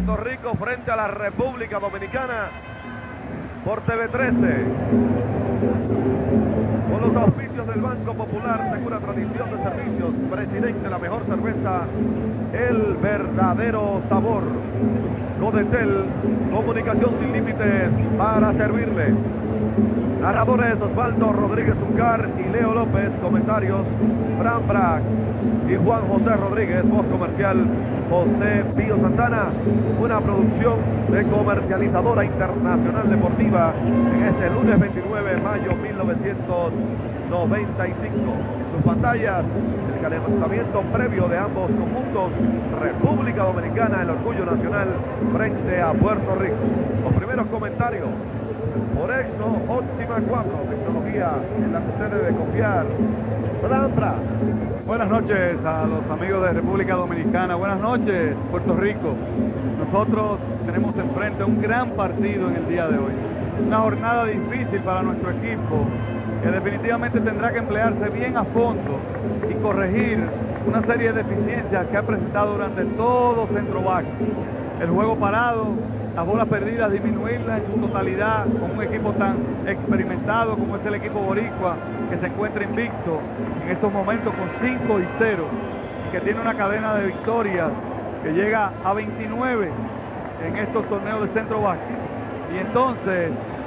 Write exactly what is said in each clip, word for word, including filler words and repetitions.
Puerto Rico frente a la República Dominicana por T V trece. Con los auspicios del Banco Popular, Segura Tradición de Servicios, Presidente, la mejor cerveza, el verdadero sabor. Codetel, comunicación sin límites para servirle. Narradores Osvaldo Rodríguez Uncar y Leo López. Comentarios Fran Brack y Juan José Rodríguez. Voz comercial José Pío Santana. Una producción de Comercializadora Internacional Deportiva en este lunes veintinueve de mayo mil novecientos noventa y cinco. En sus pantallas, el calentamiento previo de ambos conjuntos. República Dominicana, el orgullo nacional frente a Puerto Rico. Los primeros comentarios por Exo Óptima cuatro, tecnología en la que usted debe confiar. Fran. Buenas noches a los amigos de República Dominicana, buenas noches Puerto Rico. Nosotros tenemos enfrente un gran partido en el día de hoy, una jornada difícil para nuestro equipo, que definitivamente tendrá que emplearse bien a fondo y corregir una serie de deficiencias que ha presentado durante todo Centro Back. El juego parado, las bolas perdidas, disminuirlas en su totalidad con un equipo tan experimentado como es el equipo boricua, que se encuentra invicto en estos momentos con cinco y cero, que tiene una cadena de victorias que llega a veintinueve en estos torneos de Centro Básquet. Y entonces,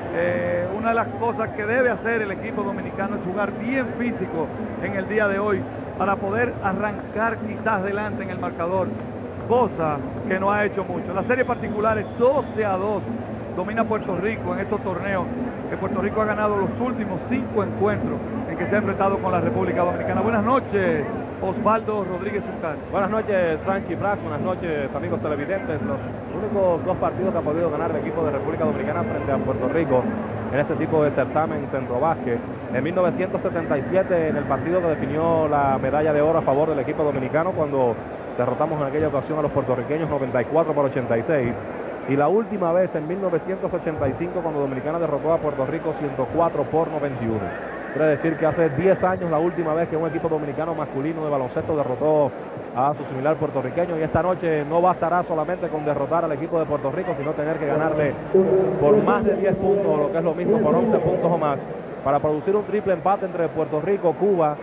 eh, una de las cosas que debe hacer el equipo dominicano es jugar bien físico en el día de hoy para poder arrancar quizás delante en el marcador, cosa que no ha hecho mucho. La serie particular es doce a dos, domina Puerto Rico en estos torneos, que Puerto Rico ha ganado los últimos cinco encuentros en que se ha enfrentado con la República Dominicana. Buenas noches, Osvaldo Rodríguez Uncar. Buenas noches, Frankie Brack. Buenas noches, amigos televidentes. Los únicos dos partidos que ha podido ganar el equipo de República Dominicana frente a Puerto Rico en este tipo de certamen Centro Básquet. En mil novecientos setenta y siete, en el partido que definió la medalla de oro a favor del equipo dominicano, cuando derrotamos en aquella ocasión a los puertorriqueños noventa y cuatro por ochenta y seis. Y la última vez en mil novecientos ochenta y cinco, cuando Dominicana derrotó a Puerto Rico ciento cuatro por noventa y uno. Quiere decir que hace diez años la última vez que un equipo dominicano masculino de baloncesto derrotó a su similar puertorriqueño. Y esta noche no bastará solamente con derrotar al equipo de Puerto Rico, sino tener que ganarle por más de diez puntos, o lo que es lo mismo, por once puntos o más, para producir un triple empate entre Puerto Rico, Cuba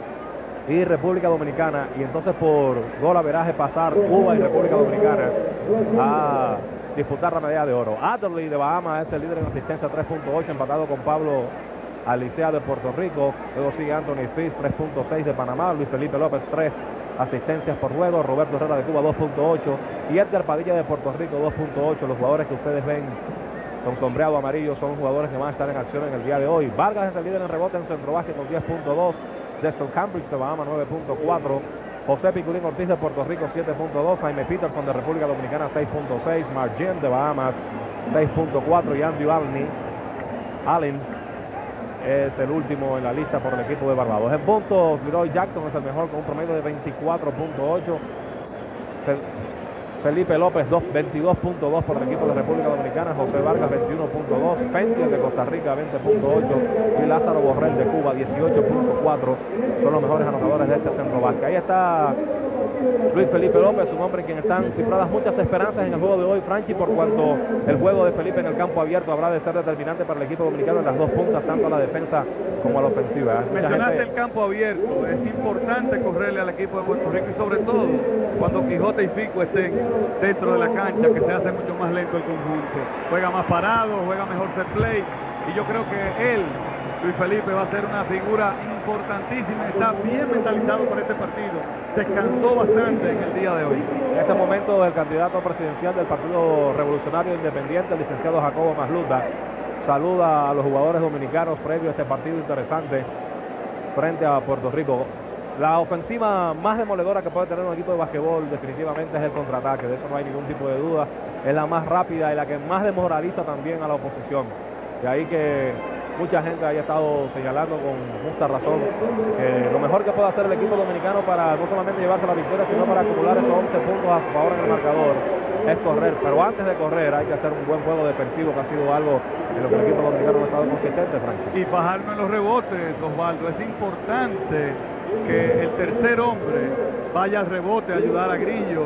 y República Dominicana, y entonces por gol averaje pasar Cuba y República Dominicana a disputar la medalla de oro. Adderley de Bahamas es el líder en asistencia, tres punto ocho, empatado con Pablo Alicea de Puerto Rico. Luego sigue Anthony Fitz, tres punto seis de Panamá. Luis Felipe López, tres asistencias por juego. Roberto Herrera de Cuba, dos punto ocho. Y Edgar Padilla de Puerto Rico, dos punto ocho. Los jugadores que ustedes ven con sombreado amarillo son jugadores que van a estar en acción en el día de hoy. Vargas es el líder en rebote en Centro Básquet con diez punto dos. Dexter Cambridge de Bahamas, nueve punto cuatro. José Piculín Ortiz de Puerto Rico, siete punto dos. Jaime Peterson de República Dominicana, seis punto seis. Mark Jim de Bahamas, seis punto cuatro. Y Andy Allen, Allen es el último en la lista por el equipo de Barbados. En puntos, Leroy Jackson es el mejor con un promedio de veinticuatro punto ocho. Felipe López, veintidós punto dos por el equipo de República Dominicana. José Vargas, veintiuno punto dos. Fenty de Costa Rica, veinte punto ocho. Y Lázaro Borrell de Cuba, dieciocho punto cuatro. Son los mejores anotadores de este Centro Básquet. Ahí está Luis Felipe López, un hombre en quien están cifradas muchas esperanzas en el juego de hoy, Franchi, por cuanto el juego de Felipe en el campo abierto habrá de ser determinante para el equipo dominicano en las dos puntas, tanto a la defensa como a la ofensiva. Mencionaste gente... el campo abierto, es importante correrle al equipo de Puerto Rico, y sobre todo cuando Quijote y Fico estén dentro de la cancha, que se hace mucho más lento el conjunto. Juega más parado, juega mejor set play, y yo creo que él, Luis Felipe, va a ser una figura importantísima, está bien mentalizado por este partido, descansó bastante en el día de hoy. En este momento el candidato presidencial del Partido Revolucionario Independiente, el licenciado Jacobo Masluta, saluda a los jugadores dominicanos previo a este partido interesante frente a Puerto Rico. La ofensiva más demoledora que puede tener un equipo de basquetbol definitivamente es el contraataque, de eso no hay ningún tipo de duda, es la más rápida y la que más demoraliza también a la oposición. De ahí que mucha gente haya estado señalando con justa razón que lo mejor que puede hacer el equipo dominicano para no solamente llevarse la victoria, sino para acumular esos once puntos a favor en el marcador, es correr. Pero antes de correr hay que hacer un buen juego defensivo, que ha sido algo en lo que el equipo dominicano no ha estado consistente, Frank. Y bajarnos en los rebotes, Osvaldo. Es importante que el tercer hombre vaya al rebote a ayudar a Grillo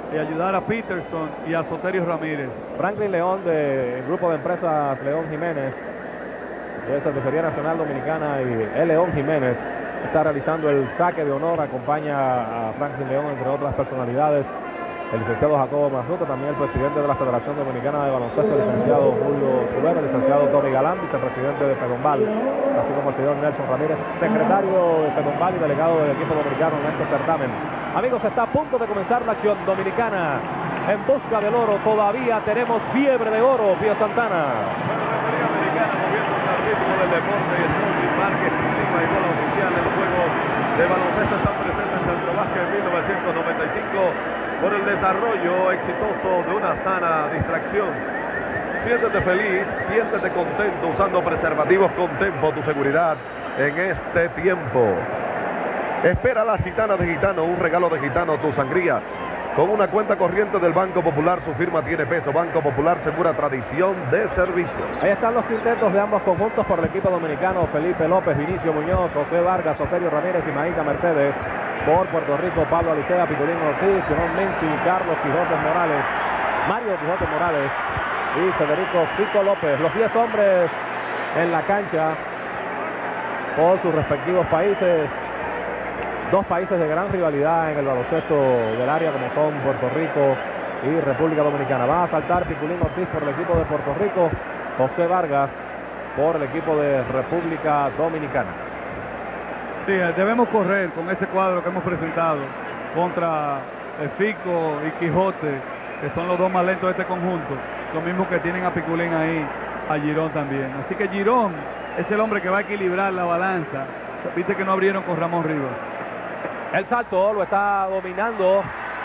y ayudar a Peterson y a Soterio Ramírez. Franklin León del grupo de empresas León Jiménez, de Cervecería Nacional Dominicana, y el León Jiménez está realizando el saque de honor. Acompaña a Franklin León, entre otras personalidades, el licenciado Jacobo Mazzuto, también el presidente de la Federación Dominicana de Baloncesto, el licenciado Julio Rivera, el licenciado Tommy Galán, vicepresidente de Fedombal, así como el señor Nelson Ramírez, secretario de Fedombal y delegado del equipo dominicano en este certamen. Amigos, está a punto de comenzar la acción dominicana en busca del oro. Todavía tenemos fiebre de oro, Pío Santana. Bueno, referee americana moviéndose al ritmo del deporte, y Snowy Márquez, clima y bola oficial del juego de baloncesto están presentes en Centro Básquet en mil novecientos noventa y cinco por el desarrollo exitoso de una sana distracción. Siéntete feliz, siéntete contento usando preservativos con Tempo, tu seguridad en este tiempo. Espera la Gitana de Gitano, un regalo de Gitano, tu sangría. Con una cuenta corriente del Banco Popular, su firma tiene peso. Banco Popular, segura tradición de servicios. Ahí están los quintetos de ambos conjuntos por el equipo dominicano: Felipe López, Vinicio Muñoz, José Vargas, Soterio Ramírez y Maíta Mercedes. Por Puerto Rico, Pablo Alicea, Picolín Ortiz, Simón Minci, Carlos Quijote Morales, Mario Quijote Morales y Federico Pico López. Los diez hombres en la cancha por sus respectivos países. Dos países de gran rivalidad en el baloncesto del área, como son Puerto Rico y República Dominicana. Va a saltar Picolín Ortiz por el equipo de Puerto Rico, José Vargas por el equipo de República Dominicana. Sí, debemos correr con ese cuadro que hemos presentado contra el Fico y Quijote, que son los dos más lentos de este conjunto, lo mismo que tienen a Piculín ahí, a Girón también. Así que Girón es el hombre que va a equilibrar la balanza. Viste que no abrieron con Ramón Rivas. El salto lo está dominando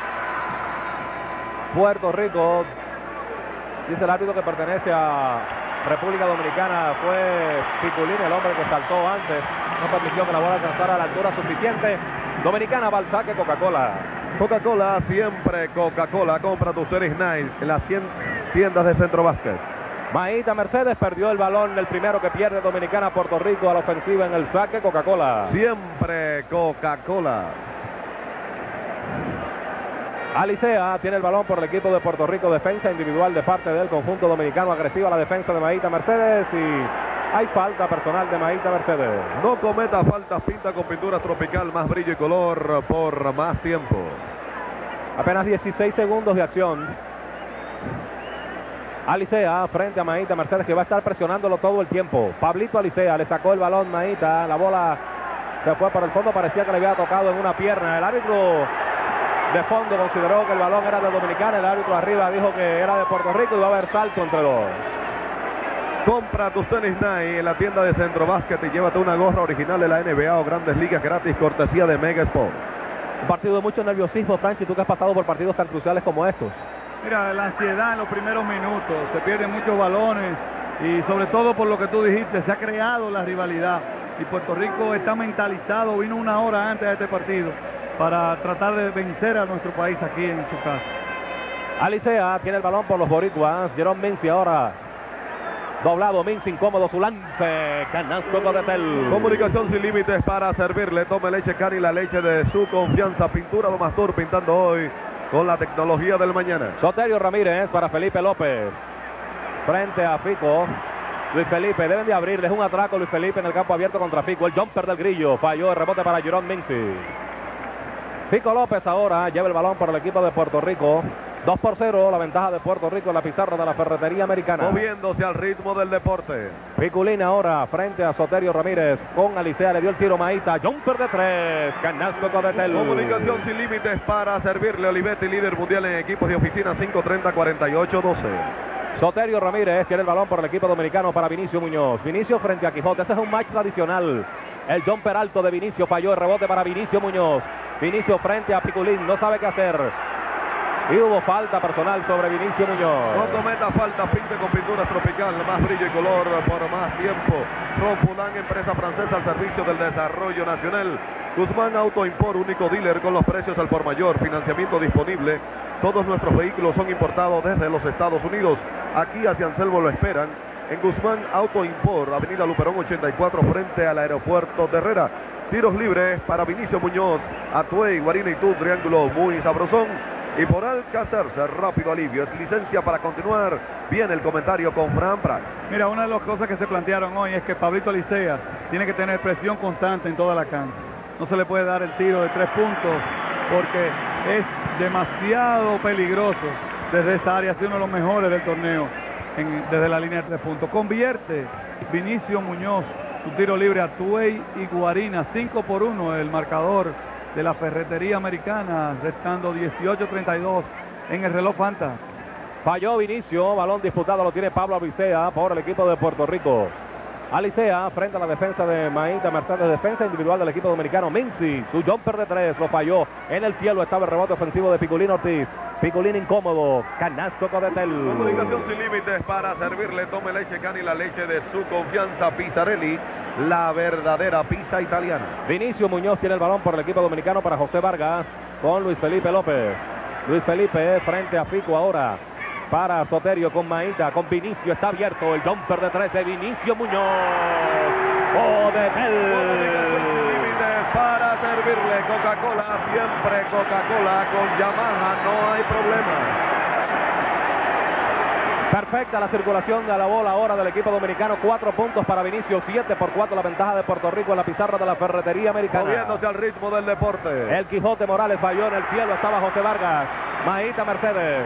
Puerto Rico. Dice el árbitro que pertenece a República Dominicana fue Piculín, el hombre que saltó antes. No permitió que la bola alcanzara a la altura suficiente. Dominicana va al saque. Coca-Cola. Coca-Cola, siempre Coca-Cola. Compra tu Series Night en las cien tiendas de Centro Básquet. Maíta Mercedes perdió el balón, el primero que pierde Dominicana. Puerto Rico a la ofensiva en el saque. Coca-Cola. Siempre Coca-Cola. Alicea tiene el balón por el equipo de Puerto Rico. Defensa individual de parte del conjunto dominicano. Agresiva la defensa de Maíta Mercedes y hay falta personal de Maíta Mercedes. No cometa faltas, pinta con pintura tropical, más brillo y color por más tiempo. Apenas dieciséis segundos de acción. Alicea frente a Maíta Mercedes, que va a estar presionándolo todo el tiempo. Pablito Alicea le sacó el balón Maíta. La bola se fue por el fondo, parecía que le había tocado en una pierna. El árbitro de fondo consideró que el balón era de Dominicana. El árbitro arriba dijo que era de Puerto Rico y va a haber salto entre dos. Compra tus tenis Nike en la tienda de Centro Básquet y llévate una gorra original de la N B A o Grandes Ligas gratis, cortesía de Mega Sport. Un partido de mucho nerviosismo, Franchi, tú que has pasado por partidos tan cruciales como estos. Mira, la ansiedad en los primeros minutos, se pierden muchos balones y sobre todo por lo que tú dijiste, se ha creado la rivalidad y Puerto Rico está mentalizado, vino una hora antes de este partido para tratar de vencer a nuestro país aquí en su casa. Alicea tiene el balón por los boricuas. Jerome Minci ahora doblado. Minci incómodo su lance. Canasto Codetel. Comunicación sin límites para servirle. Tome leche Cani, la leche de su confianza. Pintura Domastur, pintando hoy con la tecnología del mañana. Soterio Ramírez para Felipe López. Frente a Fico. Luis Felipe, deben de abrirles un atraco Luis Felipe en el campo abierto contra Fico. El jumper del Grillo. Falló el rebote para Jerome Minci. Fico López ahora lleva el balón por el equipo de Puerto Rico. dos por cero, la ventaja de Puerto Rico en la pizarra de la Ferretería Americana. Moviéndose al ritmo del deporte. Piculín ahora frente a Soterio Ramírez con Alicea, le dio el tiro Maíta, jumper de tres, canasto Codetel. Comunicación sin límites para servirle. Olivetti, líder mundial en equipos de oficina, cinco treinta cuarenta y ocho doce. Soterio Ramírez tiene el balón por el equipo dominicano para Vinicio Muñoz. Vinicio frente a Quijote, ese es un match tradicional. El jumper alto de Vinicio falló, el rebote para Vinicio Muñoz. Vinicio frente a Piculín, no sabe qué hacer. Y hubo falta personal sobre Vinicio Muñoz. No cometa falta, pinte con pinturas tropical, más brillo y color por más tiempo. Ron Poulin, empresa francesa al servicio del desarrollo nacional. Guzmán Auto Import, único dealer con los precios al por mayor, financiamiento disponible. Todos nuestros vehículos son importados desde los Estados Unidos. Aquí hacia Anselmo lo esperan. En Guzmán Auto Import, avenida Luperón ochenta y cuatro, frente al aeropuerto de Herrera. Tiros libres para Vinicio Muñoz, Atuey, Guarina y tú, triángulo muy sabrosón. Y por Alcacerse, rápido alivio, es licencia para continuar. Viene el comentario con Fran Prat. Mira, una de las cosas que se plantearon hoy es que Pablito Alicea tiene que tener presión constante en toda la cancha. No se le puede dar el tiro de tres puntos porque es demasiado peligroso desde esa área. Ha sido uno de los mejores del torneo en, desde la línea de tres puntos. Convierte Vinicio Muñoz su tiro libre a Tuey y Guarina. cinco por uno el marcador de la Ferretería Americana, restando dieciocho treinta y dos en el reloj Fanta. Falló Vinicio, balón disputado lo tiene Pablo Alicea por el equipo de Puerto Rico. Alicea frente a la defensa de Maíta Mercedes, defensa individual del equipo dominicano. Mincy, su jumper de tres, lo falló. En el cielo estaba el rebote ofensivo de Piculín Ortiz. Piculín incómodo, canasto Codetel. Comunicación sin límites para servirle. Tome leche Cani, la leche de su confianza. Pizzarelli, la verdadera pizza italiana. Vinicio Muñoz tiene el balón por el equipo dominicano para José Vargas con Luis Felipe López. Luis Felipe frente a Fico ahora para Soterio con Maíta, con Vinicio, está abierto el jumper de tres de Vinicio Muñoz. Codetel. Para servirle Coca-Cola, siempre Coca-Cola con Yamaha, no hay problema. Perfecta la circulación de la bola ahora del equipo dominicano. Cuatro puntos para Vinicio, siete por cuatro la ventaja de Puerto Rico en la pizarra de la Ferretería Americana. Moviéndose al ritmo del deporte. El Quijote Morales falló en el cielo, estaba José Vargas. Maíta Mercedes.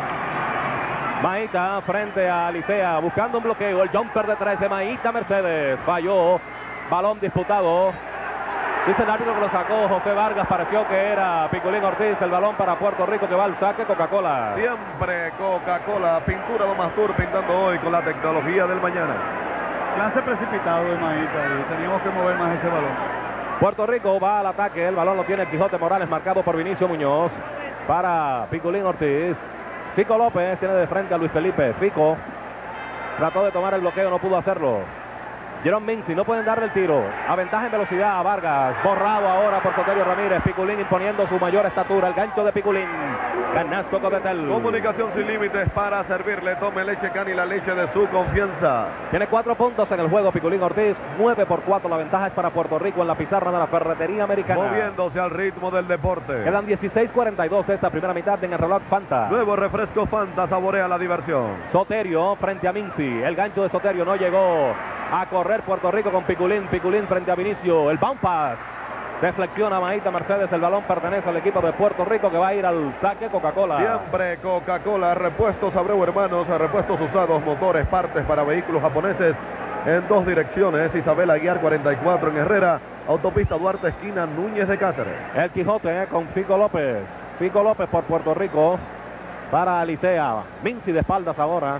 Maíta frente a Alicea, buscando un bloqueo. El jumper de tres de Maíta Mercedes. Falló. Balón disputado. Dice el árbitro que lo sacó José Vargas, pareció que era Piculín Ortiz. El balón para Puerto Rico que va al saque. Coca-Cola. Siempre Coca-Cola, pintura Domastur pintando hoy con la tecnología del mañana. Lance precipitado de Maíta y teníamos que mover más ese balón. Puerto Rico va al ataque, el balón lo tiene el Quijote Morales, marcado por Vinicio Muñoz para Piculín Ortiz. Fico López tiene de frente a Luis Felipe. Fico trató de tomar el bloqueo, no pudo hacerlo. Jerome Mincy, no pueden darle el tiro. A ventaja en velocidad a Vargas. Borrado ahora por Soterio Ramírez. Piculín imponiendo su mayor estatura. El gancho de Piculín. Canasto Codetel. Comunicación sin límites para servirle. Tome leche Cani, la leche de su confianza. Tiene cuatro puntos en el juego Piculín Ortiz. nueve por cuatro. La ventaja es para Puerto Rico en la pizarra de la Ferretería Americana. Moviéndose al ritmo del deporte. Quedan dieciséis cuarenta y dos esta primera mitad en el reloj Fanta. Nuevo refresco Fanta, saborea la diversión. Soterio frente a Mincy. El gancho de Soterio no llegó. A correr Puerto Rico con Piculín. Piculín frente a Vinicio. El bounce pass. Deflexiona Maíta Mercedes. El balón pertenece al equipo de Puerto Rico que va a ir al saque. Coca-Cola. Siempre Coca-Cola. Repuestos Abreu Hermanos. Repuestos usados, motores, partes para vehículos japoneses en dos direcciones. Isabel Aguiar cuarenta y cuatro en Herrera. Autopista Duarte, esquina Núñez de Cáceres. El Quijote eh, con Fico López. Fico López por Puerto Rico. Para Alicea. Mincy de espaldas ahora.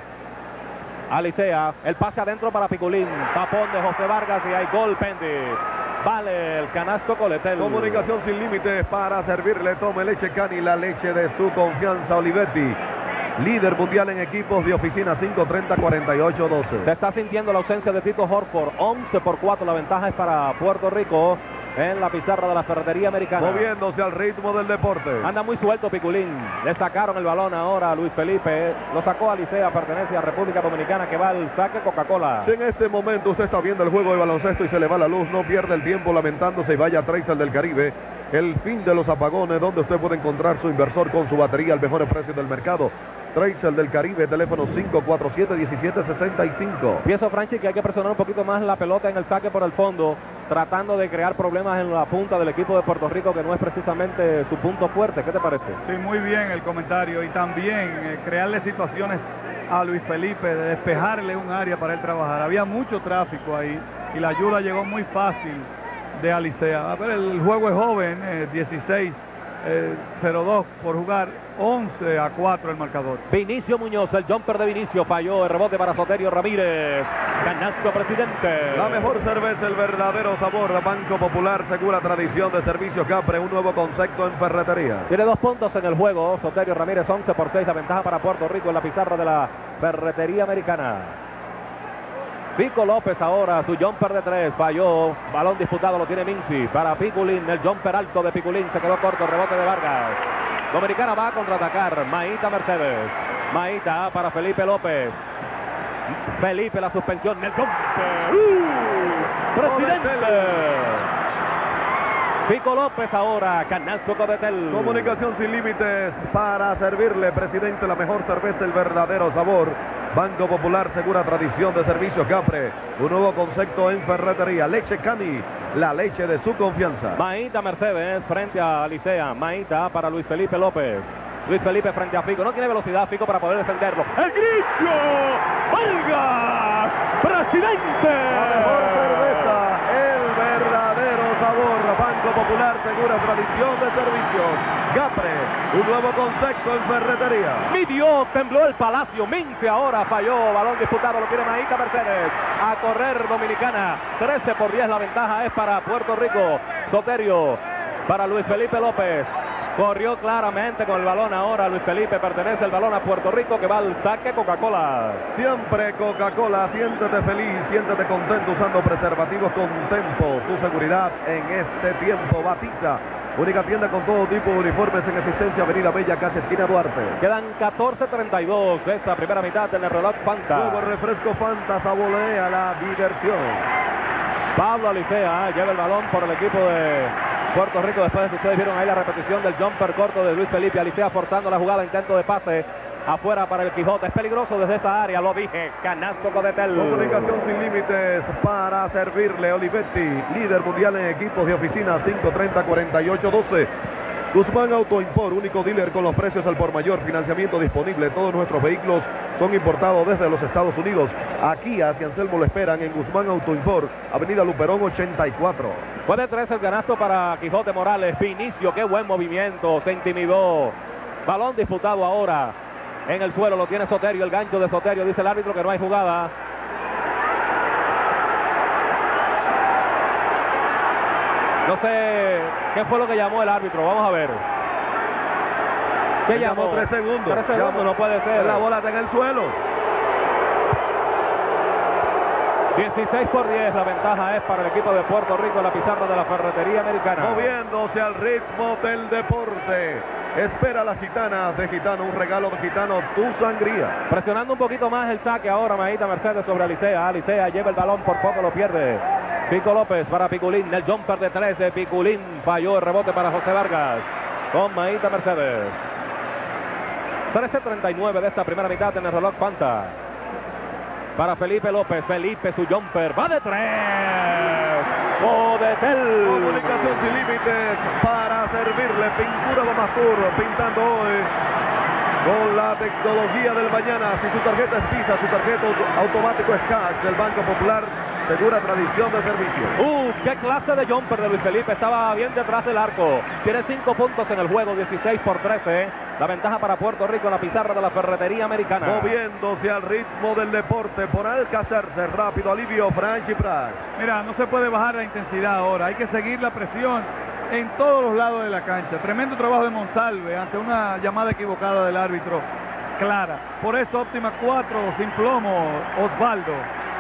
Alicea, el pase adentro para Piculín, tapón de José Vargas y hay gol pende. Vale el canasto Coletel. Comunicación sin límites para servirle. Tome leche Cani, la leche de su confianza. Olivetti, líder mundial en equipos de oficina. Cinco treinta cuarenta y ocho doce. Se está sintiendo la ausencia de Tito Horford. once por cuatro, la ventaja es para Puerto Rico en la pizarra de la Ferretería Americana. Moviéndose al ritmo del deporte. Anda muy suelto Piculín. Le sacaron el balón ahora a Luis Felipe. Lo sacó a Alicea, pertenece a República Dominicana que va al saque Coca-Cola. Si en este momento usted está viendo el juego de baloncesto y se le va la luz, no pierda el tiempo lamentándose y vaya a Tracer del Caribe. El fin de los apagones, donde usted puede encontrar su inversor con su batería al mejor precio del mercado. Tracer del Caribe, teléfono cinco cuatro siete, diecisiete sesenta y cinco. Pienso, Franchi, que hay que presionar un poquito más la pelota en el saque por el fondo, tratando de crear problemas en la punta del equipo de Puerto Rico, que no es precisamente su punto fuerte. ¿Qué te parece? Sí, muy bien el comentario. Y también eh, crearle situaciones a Luis Felipe, de despejarle un área para él trabajar. Había mucho tráfico ahí y la ayuda llegó muy fácil de Alicea. A ver, el juego es joven, eh, dieciséis cero dos por jugar, once a cuatro el marcador. Vinicio Muñoz, el jumper de Vinicio falló, el rebote para Soterio Ramírez. Canasto Presidente. La mejor cerveza, el verdadero sabor. Banco Popular, segura tradición de servicio Capre, un nuevo concepto en ferretería. Tiene dos puntos en el juego, Soterio Ramírez, once por seis, la ventaja para Puerto Rico en la pizarra de la Ferretería Americana. Fico López ahora, su jumper de tres, falló, balón disputado lo tiene Mincy, para Piculín, el jumper alto de Piculín, se quedó corto, rebote de Vargas. Dominicana va a contraatacar, Maíta Mercedes, Maíta para Felipe López, Felipe la suspensión, el jumper, ¡Uh! ¡Presidente! Pico López ahora, canasto Codetel. Comunicación sin límites para servirle, presidente, la mejor cerveza, el verdadero sabor. Banco Popular, segura tradición de servicios Capre. Un nuevo concepto en ferretería. Leche Cani, la leche de su confianza. Maíta Mercedes frente a Licea. Maíta para Luis Felipe López. Luis Felipe frente a Fico. No tiene velocidad Fico para poder defenderlo. ¡El Grillo! ¡Valga! ¡Presidente! La mejor cerveza, el verdadero sabor. Banco Popular, segura tradición de servicios. Capre, un nuevo concepto en ferretería. Midió, tembló el Palacio. Mince ahora falló. Balón disputado, lo tiene Maíta Mercedes. A correr Dominicana. trece por diez la ventaja es para Puerto Rico. Soterio para Luis Felipe López. Corrió claramente con el balón ahora Luis Felipe. Pertenece el balón a Puerto Rico que va al saque Coca-Cola. Siempre Coca-Cola, siéntete feliz, siéntete contento usando preservativos con Tempo. Tu seguridad en este tiempo. Batiza, única tienda con todo tipo de uniformes en existencia. Avenida Bella, casi esquina Duarte. Quedan catorce treinta y dos de esta primera mitad en el reloj Fanta. Nuevo refresco Fanta, saborea la diversión. Pablo Alicea lleva el balón por el equipo de Puerto Rico. Después de que ustedes vieron ahí la repetición del jumper corto de Luis Felipe. Alicea forzando la jugada, intento de pase afuera para el Quijote. Es peligroso desde esa área, lo dije. Canasto Codetel. Comunicación sin límites para servirle. Olivetti, líder mundial en equipos de oficina. Cinco treinta cuarenta y ocho doce. Guzmán Auto Import, único dealer con los precios al por mayor, financiamiento disponible. Todos nuestros vehículos son importados desde los Estados Unidos. Aquí hacia Anselmo lo esperan en Guzmán Auto Import, Avenida Luperón ochenta y cuatro. Fue de tres el canasto para Quijote Morales. Vinicio, qué buen movimiento, se intimidó. Balón disputado ahora en el suelo, lo tiene Soterio, el gancho de Soterio. Dice el árbitro que no hay jugada. No sé qué fue lo que llamó el árbitro. Vamos a ver. ¿Qué llamó? Tres segundos. Tres segundos, Llamó. no puede ser. La bola está en el suelo. dieciséis por diez, la ventaja es para el equipo de Puerto Rico en la pizarra de la Ferretería Americana. Moviéndose al ritmo del deporte. Espera las gitanas de Gitano, un regalo de Gitano, tu sangría. Presionando un poquito más el saque ahora Maíta Mercedes sobre Alicea. Alicea lleva el balón, por poco lo pierde. Pico López para Piculín, el jumper de trece. Piculín falló el rebote para José Vargas con Maíta Mercedes. trece treinta y nueve de esta primera mitad en el reloj Fanta. Para Felipe López, Felipe su jumper, va de tres. Codetel. Comunicación sin límites para servirle. Pintura Domastur, pintando hoy con la tecnología del mañana. Si su tarjeta es Visa, su tarjeta automático es Cash del Banco Popular. Segura tradición de servicio. ¡Uh! ¡Qué clase de jumper de Luis Felipe! Estaba bien detrás del arco. Tiene cinco puntos en el juego, dieciséis por trece. La ventaja para Puerto Rico en la pizarra de la Ferretería Americana. Moviéndose al ritmo del deporte por Alcázarse. Rápido alivio, Franchi Pras. Mira, no se puede bajar la intensidad ahora. Hay que seguir la presión en todos los lados de la cancha. Tremendo trabajo de Monsalve ante una llamada equivocada del árbitro. Clara. Por eso óptima cuatro, sin plomo, Osvaldo.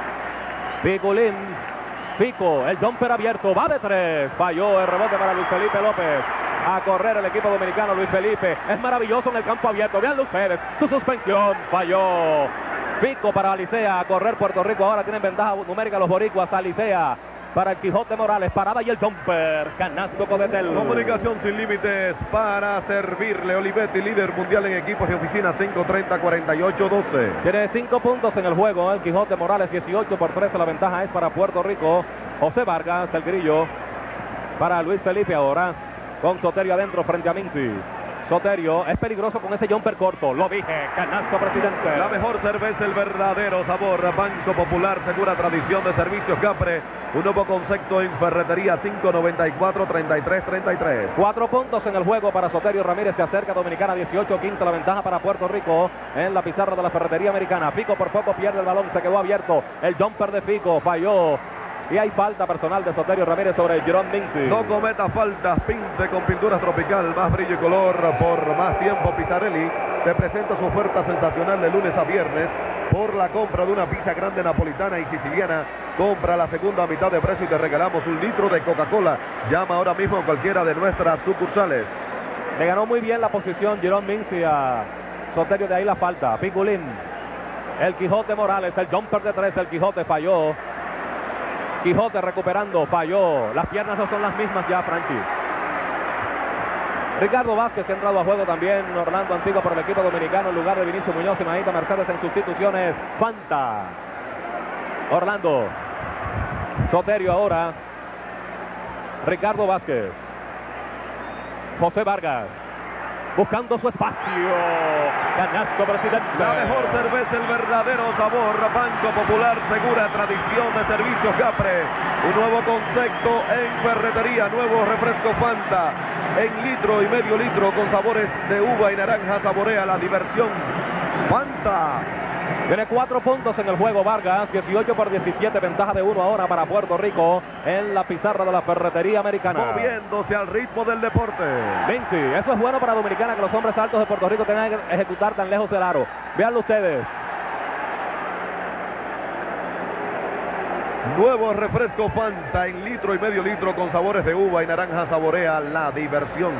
Piculín, Pico, el jumper abierto, va de tres. Falló el rebote para Luis Felipe López. A correr el equipo dominicano. Luis Felipe es maravilloso en el campo abierto. Veanlo ustedes, su suspensión falló. Pico para Alicea, a correr Puerto Rico. Ahora tienen ventaja numérica los boricuas. Alicea para el Quijote Morales, parada y el jumper. Canasto Codetel. Comunicación sin límites para servirle. Olivetti, líder mundial en equipos de oficina. Cinco treinta cuarenta y ocho doce. Tiene cinco puntos en el juego el Quijote Morales, dieciocho por trece. La ventaja es para Puerto Rico. José Vargas, el grillo para Luis Felipe ahora con Soterio adentro frente a Minci. Soterio es peligroso con ese jumper corto. Lo dije, canasto, presidente. La mejor cerveza, el verdadero sabor. Banco Popular, segura tradición de servicios Capre. Un nuevo concepto en ferretería. Cinco noventa y cuatro treinta y tres treinta y tres. Cuatro puntos en el juego para Soterio Ramírez. Se acerca Dominicana, dieciocho quince. La ventaja para Puerto Rico en la pizarra de la Ferretería Americana. Fico por poco pierde el balón. Se quedó abierto. El jumper de Fico falló. Y hay falta personal de Soterio Ramírez sobre Jerón Minci. No cometa faltas, pinte con pinturas tropical, más brillo y color por más tiempo. Pizzarelli te presenta su oferta sensacional de lunes a viernes por la compra de una pizza grande napolitana y siciliana. Compra la segunda mitad de precio y te regalamos un litro de Coca-Cola. Llama ahora mismo a cualquiera de nuestras sucursales. Le ganó muy bien la posición Jerón Minci a Soterio, de ahí la falta. Piculín, el Quijote Morales, el jumper de tres, el Quijote falló. Quijote recuperando, falló. Las piernas no son las mismas ya, Franchi. Ricardo Vázquez, que ha entrado a juego también. Orlando Antigua por el equipo dominicano en lugar de Vinicio Muñoz y Maíta Mercedes en sustituciones. Fanta. Orlando. Soterio ahora. Ricardo Vázquez. José Vargas. Buscando su espacio. Canasto, presidente. La mejor cerveza, el verdadero sabor. Banco Popular, segura tradición de servicios Capre. Un nuevo concepto en ferretería. Nuevo refresco Fanta. En litro y medio litro con sabores de uva y naranja. Saborea la diversión. Fanta. Tiene cuatro puntos en el juego Vargas, dieciocho por diecisiete, ventaja de uno ahora para Puerto Rico en la pizarra de la ferretería americana. Moviéndose al ritmo del deporte. Vinci, eso es bueno para Dominicana, que los hombres altos de Puerto Rico tengan que ejecutar tan lejos del aro. Veanlo ustedes. Nuevo refresco Fanta en litro y medio litro con sabores de uva y naranja. Saborea la diversión.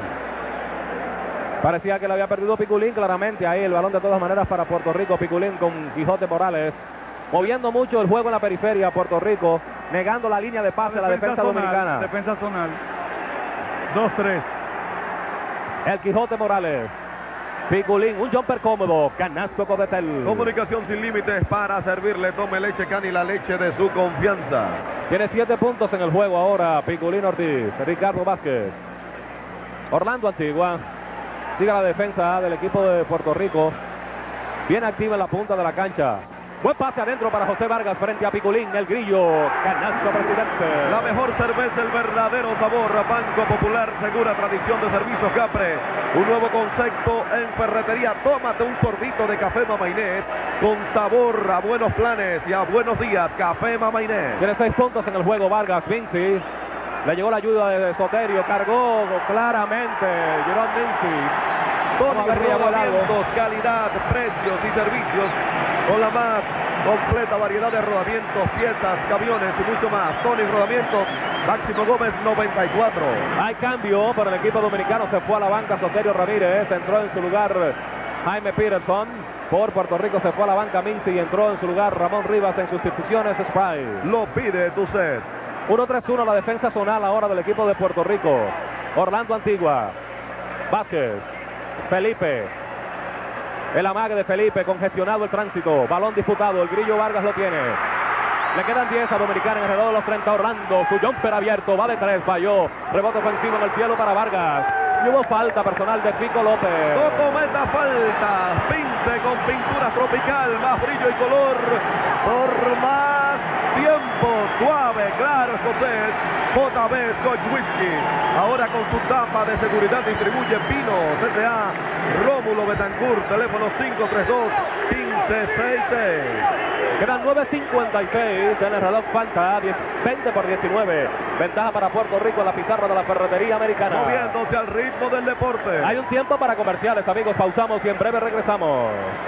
Parecía que le había perdido Piculín, claramente ahí el balón de todas maneras para Puerto Rico. Piculín con Quijote Morales, moviendo mucho el juego en la periferia. Puerto Rico negando la línea de pase a la defensa, defensa zonal, dominicana. Defensa zonal. dos tres. El Quijote Morales. Piculín, un jumper cómodo. Canasto Codetel. Comunicación sin límites para servirle. Tome leche Cani, la leche de su confianza. Tiene siete puntos en el juego ahora Piculín Ortiz. Ricardo Vázquez. Orlando Antigua. Sigue la defensa del equipo de Puerto Rico. Bien activa en la punta de la cancha. Buen pase adentro para José Vargas frente a Piculín. El Grillo. Canasto, presidente. La mejor cerveza, el verdadero sabor. Banco Popular, segura tradición de servicios Capre. Un nuevo concepto en ferretería. Tómate un sorbito de café Mama Inés con sabor a buenos planes y a buenos días. Café Mama Inés. Tiene seis puntos en el juego Vargas. Vinci. Le llegó la ayuda de Soterio. Cargó claramente Jerón Vinci. Tony Rodamientos, calidad, precios y servicios con la más completa variedad de rodamientos, piezas, camiones y mucho más. Tony Rodamientos, Máximo Gómez, noventa y cuatro. Hay cambio para el equipo dominicano. Se fue a la banca Soterio Ramírez. Entró en su lugar Jaime Peterson. Por Puerto Rico se fue a la banca Mincy y entró en su lugar Ramón Rivas en sustituciones. Spy. Lo pide tu set. uno tres uno la defensa zonal ahora del equipo de Puerto Rico. Orlando Antigua. Vázquez. Felipe. El amague de Felipe, congestionado el tránsito. Balón disputado, el Grillo Vargas lo tiene. Le quedan diez a Dominicana en alrededor de los treinta. Orlando, su jumper abierto, va de tres, falló. Rebote ofensivo en el cielo para Vargas. Y hubo falta personal de Pico López. No cometa falta. Pinte con pintura tropical, más brillo y color. Por más tiempo, suave, claro, escocés. J B Scotch Whisky. Ahora con su tapa de seguridad distribuye Pino, C T A, Rómulo Betancourt, teléfono cinco tres dos, cinco seis seis. Quedan nueve cincuenta y seis en el reloj Fanta, veinte por diecinueve. Ventaja para Puerto Rico en la pizarra de la ferretería americana. Moviéndose al ritmo del deporte. Hay un tiempo para comerciales, amigos. Pausamos y en breve regresamos.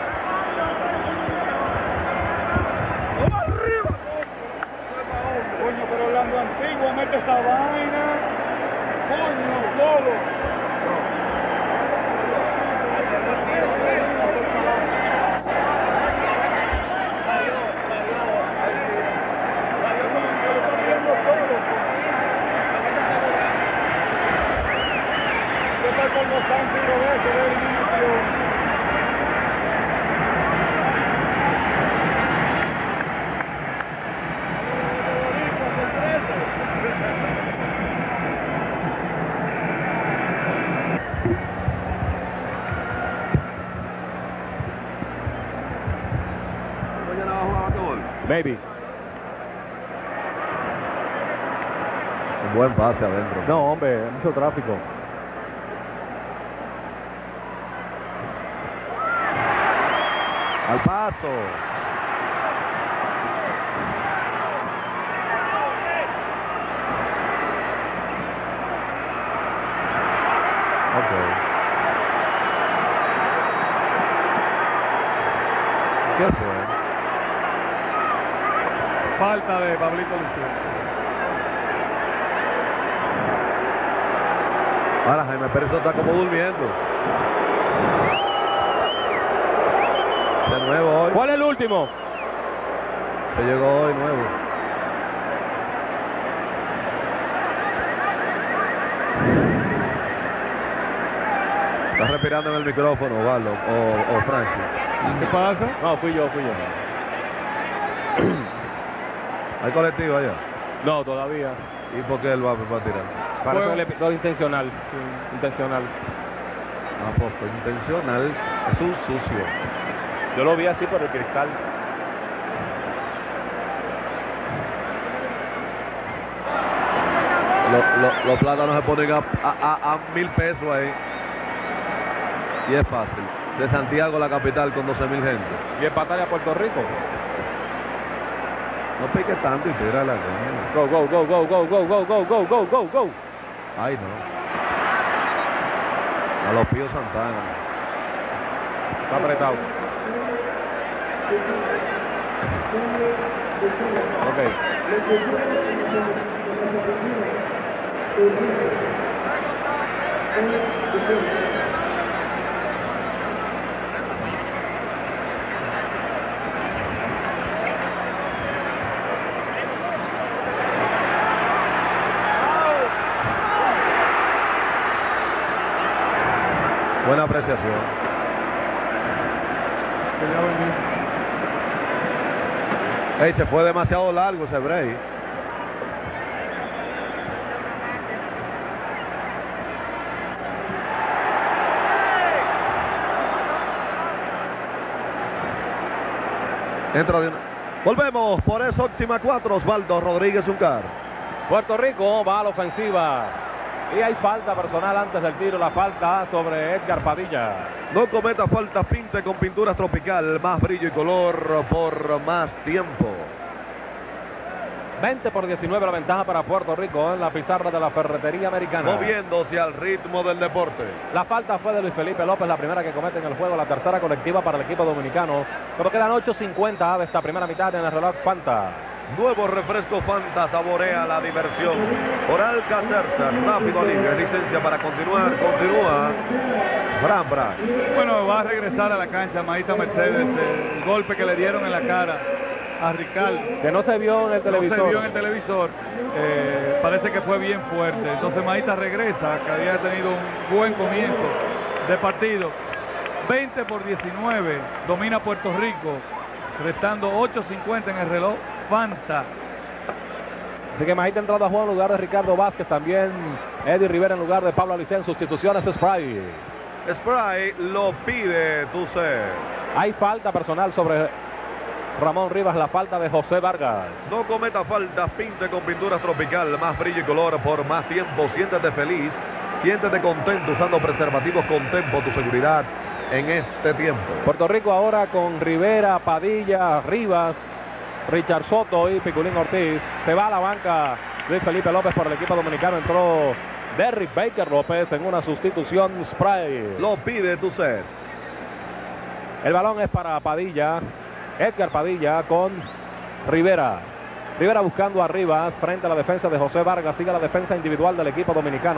Coño, pero Orlando Antigua, mete esa vaina. Coño, todo. Con los Santos y Roberto del inicio. Maybe. Un buen pase adentro. No, hombre, mucho tráfico. Al paso. Ok. ¿Qué fue? Falta de Pablito Luciano. Ahora Jaime Pérez está como durmiendo. De nuevo hoy. ¿Cuál es el último? Se llegó hoy nuevo. respirando en el micrófono, Osvaldo, o, o Francis. ¿Qué pasa? No, fui yo, fui yo. ¿Hay colectivo allá? No, todavía. ¿Y por qué él va, va a tirar? Parece Fue- que le pitó intencional. Sí, intencional. Ah, pues fue intencional. Es un sucio. Yo lo vi así por el cristal. Lo- lo- los plátanos se ponen a, a- a- a mil pesos ahí. Y es fácil. De Santiago, la capital, con doce mil gente. Y empatarle a Puerto Rico. No pique tanto y tira la gana. Go, go, go, go, go, go, go, go, go, go, go, go. Ay, no. A los Pío Santana. Está apretado. Ok. Buena apreciación. Ey, se fue demasiado largo ese break. Entra de una... Volvemos por esa última cuatro. Osvaldo Rodríguez Uncar. Puerto Rico va a la ofensiva. Y hay falta personal antes del tiro. La falta sobre Edgar Padilla. No cometa falta, pinte con pinturas tropical. Más brillo y color por más tiempo. veinte por diecinueve la ventaja para Puerto Rico en la pizarra de la Ferretería Americana. Moviéndose al ritmo del deporte. La falta fue de Luis Felipe López, la primera que comete en el juego, la tercera colectiva para el equipo dominicano. Pero quedan ocho cincuenta de esta primera mitad en el reloj Fanta. Nuevo refresco Fanta, saborea la diversión. Por Alcacercer, rápido libre, licencia para continuar, continúa. Fran Bra. Bueno, va a regresar a la cancha Maíta Mercedes. El golpe que le dieron en la cara a Ricardo, Que no se vio en el televisor. no se vio en el televisor, eh, parece que fue bien fuerte. Entonces Maíta regresa, que había tenido un buen comienzo de partido. veinte por diecinueve domina Puerto Rico, restando ocho cincuenta en el reloj Fanta. Así que Maíta ha entrado a jugar en lugar de Ricardo Vázquez, también Eddie Rivera en lugar de Pablo Alicea. En sustituciones Spray. Spray lo pide Tucer. Hay falta personal sobre Ramón Rivas, la falta de José Vargas. No cometa falta, pinte con pinturas tropical, más brillo y color por más tiempo. Siéntete feliz, siéntete contento usando preservativos con Tempo, tu seguridad en este tiempo. Puerto Rico ahora con Rivera, Padilla, Rivas, Richard Soto y Piculín Ortiz. Se va a la banca Luis Felipe López por el equipo dominicano. Entró Derrick Baker López en una sustitución. Spray. Lo pide Tucer. El balón es para Padilla. Edgar Padilla con Rivera. Rivera buscando a Rivas frente a la defensa de José Vargas. Sigue la defensa individual del equipo dominicano.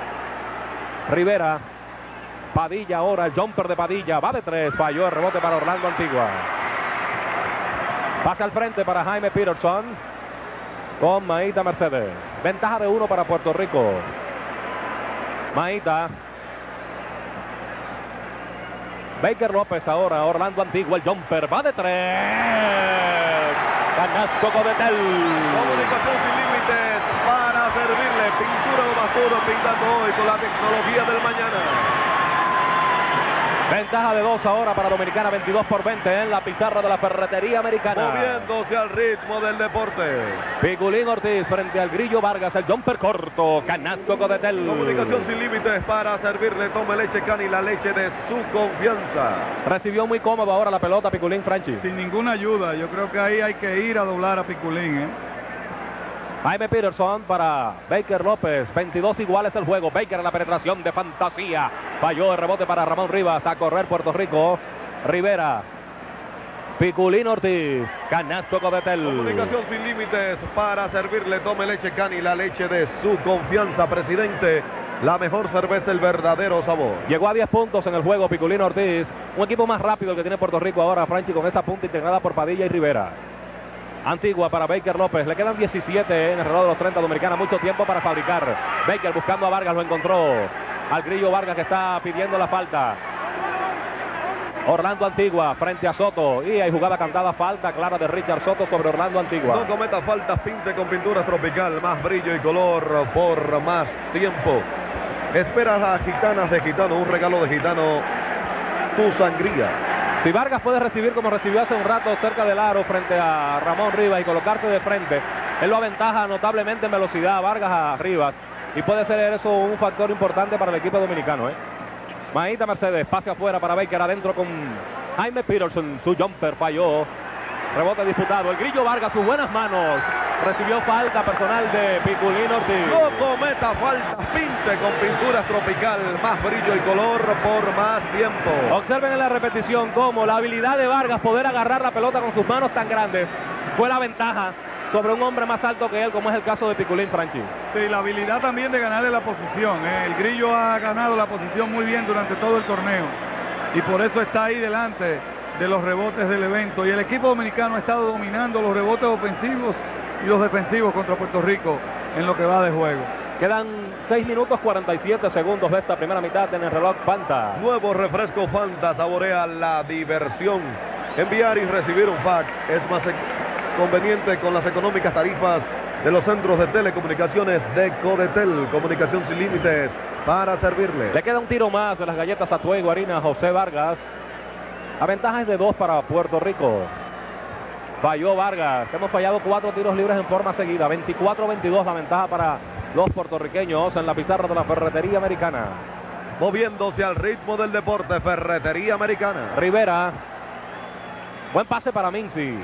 Rivera. Padilla ahora, el jumper de Padilla. Va de tres, falló el rebote para Orlando Antigua. Pasa al frente para Jaime Peterson con Maíta Mercedes. Ventaja de uno para Puerto Rico. Maíta. Baker López ahora, Orlando Antigua, el jumper, va de tres. Canasco Codetel. Comunicación sin límites para servirle. Pintura de Masturo pintando hoy con la tecnología del mañana. Ventaja de dos ahora para Dominicana, veintidós por veinte en la pizarra de la Ferretería Americana. Moviéndose al ritmo del deporte. Piculín Ortiz frente al Grillo Vargas, el jumper corto, Canasco Codetel. Comunicación sin límites para servirle. Tome leche Cani, la leche de su confianza. Recibió muy cómodo ahora la pelota Piculín Franchi. Sin ninguna ayuda, yo creo que ahí hay que ir a doblar a Piculín, ¿eh? Jaime Peterson para Baker López. veintidós iguales el juego. Baker en la penetración de fantasía. Falló el rebote para Ramón Rivas. A correr Puerto Rico. Rivera. Piculín Ortiz. Canasco Codetel. Comunicación sin límites para servirle. Tome leche Cani, la leche de su confianza. Presidente, la mejor cerveza, el verdadero sabor. Llegó a diez puntos en el juego Piculín Ortiz. Un equipo más rápido el que tiene Puerto Rico ahora, Franchi, con esta punta integrada por Padilla y Rivera. Antigua para Baker López. Le quedan diecisiete en el reloj de los treinta Dominicana. Mucho tiempo para fabricar. Baker buscando a Vargas. Lo encontró. al Grillo Vargas, que está pidiendo la falta. Orlando Antigua frente a Soto, y hay jugada cantada, falta clara de Richard Soto sobre Orlando Antigua. No cometa faltas, pinte con pintura tropical, más brillo y color por más tiempo. Espera a Gitanas de Gitano, un regalo de Gitano, tu sangría. Si Vargas puede recibir como recibió hace un rato cerca del aro frente a Ramón Rivas y colocarse de frente, él lo aventaja notablemente en velocidad Vargas a Rivas, y puede ser eso un factor importante para el equipo dominicano, ¿eh? Maíta Mercedes, pase afuera para Baker, adentro con Jaime Peterson, su jumper falló, rebote disputado, el Grillo Vargas, sus buenas manos, recibió falta personal de Piculín Ortiz. No cometa falta, pinte con pintura tropical, más brillo y color por más tiempo. Observen en la repetición cómo la habilidad de Vargas poder agarrar la pelota con sus manos tan grandes fue la ventaja sobre un hombre más alto que él, como es el caso de Piculín, Franchi. Sí, la habilidad también de ganarle la posición. ¿eh? El Grillo ha ganado la posición muy bien durante todo el torneo, y por eso está ahí delante de los rebotes del evento. Y el equipo dominicano ha estado dominando los rebotes ofensivos y los defensivos contra Puerto Rico en lo que va de juego. Quedan seis minutos cuarenta y siete segundos de esta primera mitad en el reloj Fanta. Nuevo refresco Fanta, saborea la diversión. Enviar y recibir un fax es más conveniente con las económicas tarifas de los centros de telecomunicaciones de Codetel. Comunicación sin límites para servirle. Le queda un tiro más de las galletas Atué y Guarina José Vargas. La ventaja es de dos para Puerto Rico. Falló Vargas. Hemos fallado cuatro tiros libres en forma seguida. veinticuatro veintidós la ventaja para los puertorriqueños en la pizarra de la Ferretería Americana. Moviéndose al ritmo del deporte, Ferretería Americana. Rivera. Buen pase para Mincy.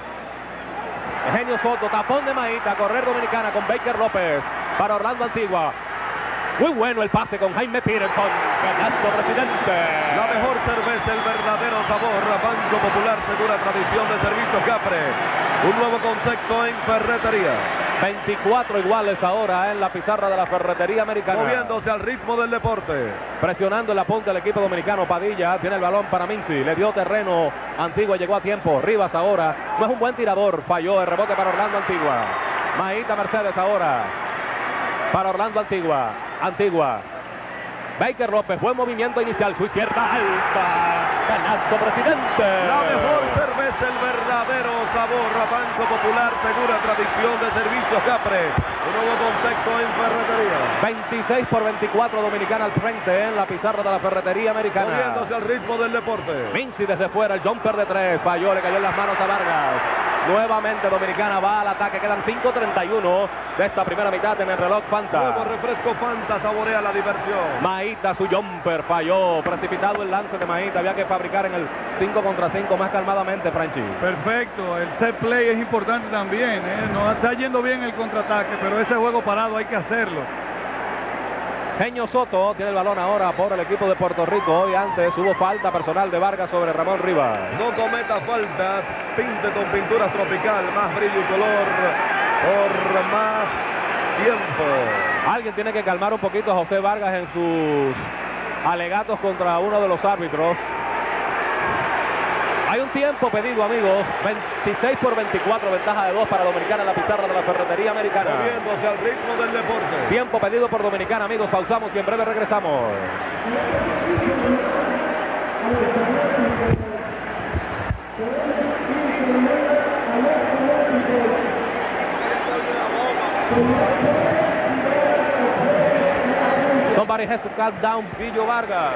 Eugenio Soto, tapón de Maíta, correr Dominicana con Baker López para Orlando Antigua. Muy bueno el pase con Jaime Peterson, ganando presidente. La mejor cerveza, el verdadero sabor. Banco Popular, segura tradición de servicio Capre. Un nuevo concepto en ferretería. veinticuatro iguales ahora en la pizarra de la Ferretería Americana. Moviéndose al ritmo del deporte. Presionando en la punta del equipo dominicano. Padilla tiene el balón para Mincy. Le dio terreno. Antigua llegó a tiempo. Rivas ahora. No es un buen tirador. Falló el rebote para Orlando Antigua. Maíta Mercedes ahora. Para Orlando Antigua. Antigua. Baker López, buen movimiento inicial, su izquierda alta, ganando presidente. La mejor cerveza, el verdadero sabor. Banco Popular, segura tradición de servicios Capre. Un nuevo concepto en ferretería. veintiséis por veinticuatro Dominicana al frente en la pizarra de la Ferretería Americana. Moviéndose al ritmo del deporte. Mincy desde fuera, el jumper de tres, falló, le cayó en las manos a Vargas. Nuevamente Dominicana va al ataque, quedan cinco treinta y uno de esta primera mitad en el reloj Fanta. Nuevo refresco Fanta, saborea la diversión. Maíta, su jumper, falló, precipitado el lance de Maíta, había que fabricar en el cinco contra cinco más calmadamente, Franchi. Perfecto, el set play es importante también, ¿eh? Nos está yendo bien el contraataque, pero ese juego parado hay que hacerlo. Eugenio Soto tiene el balón ahora por el equipo de Puerto Rico. Hoy antes hubo falta personal de Vargas sobre Ramón Rivas. No cometa faltas, pinte con pintura tropical, más brillo y color por más tiempo. Alguien tiene que calmar un poquito a José Vargas en sus alegatos contra uno de los árbitros. Hay un tiempo pedido, amigos. veintiséis por veinticuatro, ventaja de dos para Dominicana en la pizarra de la Ferretería Americana. Moviéndose al ritmo del deporte. Tiempo pedido por Dominicana, amigos. Pausamos y en breve regresamos. Somebody has to calm down Grillo Vargas.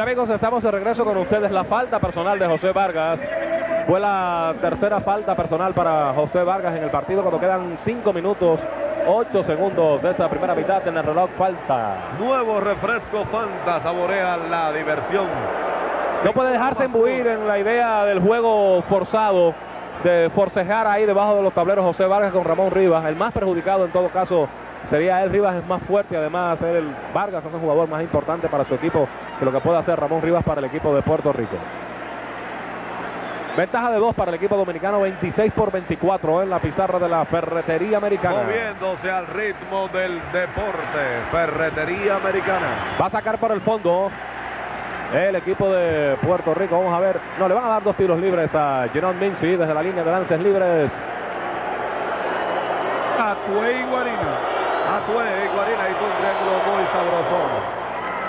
amigos, estamos de regreso con ustedes. La falta personal de José Vargas fue la tercera falta personal para José Vargas en el partido cuando quedan cinco minutos, ocho segundos de esta primera mitad en el reloj. Falta. Nuevo refresco Fanta, saborea la diversión. No puede dejarse imbuir en la idea del juego forzado, de forcejar ahí debajo de los tableros José Vargas con Ramón Rivas. El más perjudicado en todo caso sería él. Rivas es más fuerte, además el Vargas es un jugador más importante para su equipo que lo que puede hacer Ramón Rivas para el equipo de Puerto Rico. Ventaja de dos para el equipo dominicano, veintiséis por veinticuatro en la pizarra de la Ferretería Americana. Moviéndose al ritmo del deporte, Ferretería Americana. Va a sacar por el fondo el equipo de Puerto Rico. Vamos a ver. No, le van a dar dos tiros libres a Jerome Mincy desde la línea de lances libres. Atué y Guarina. Atué y Guarina y un triángulo muy sabroso.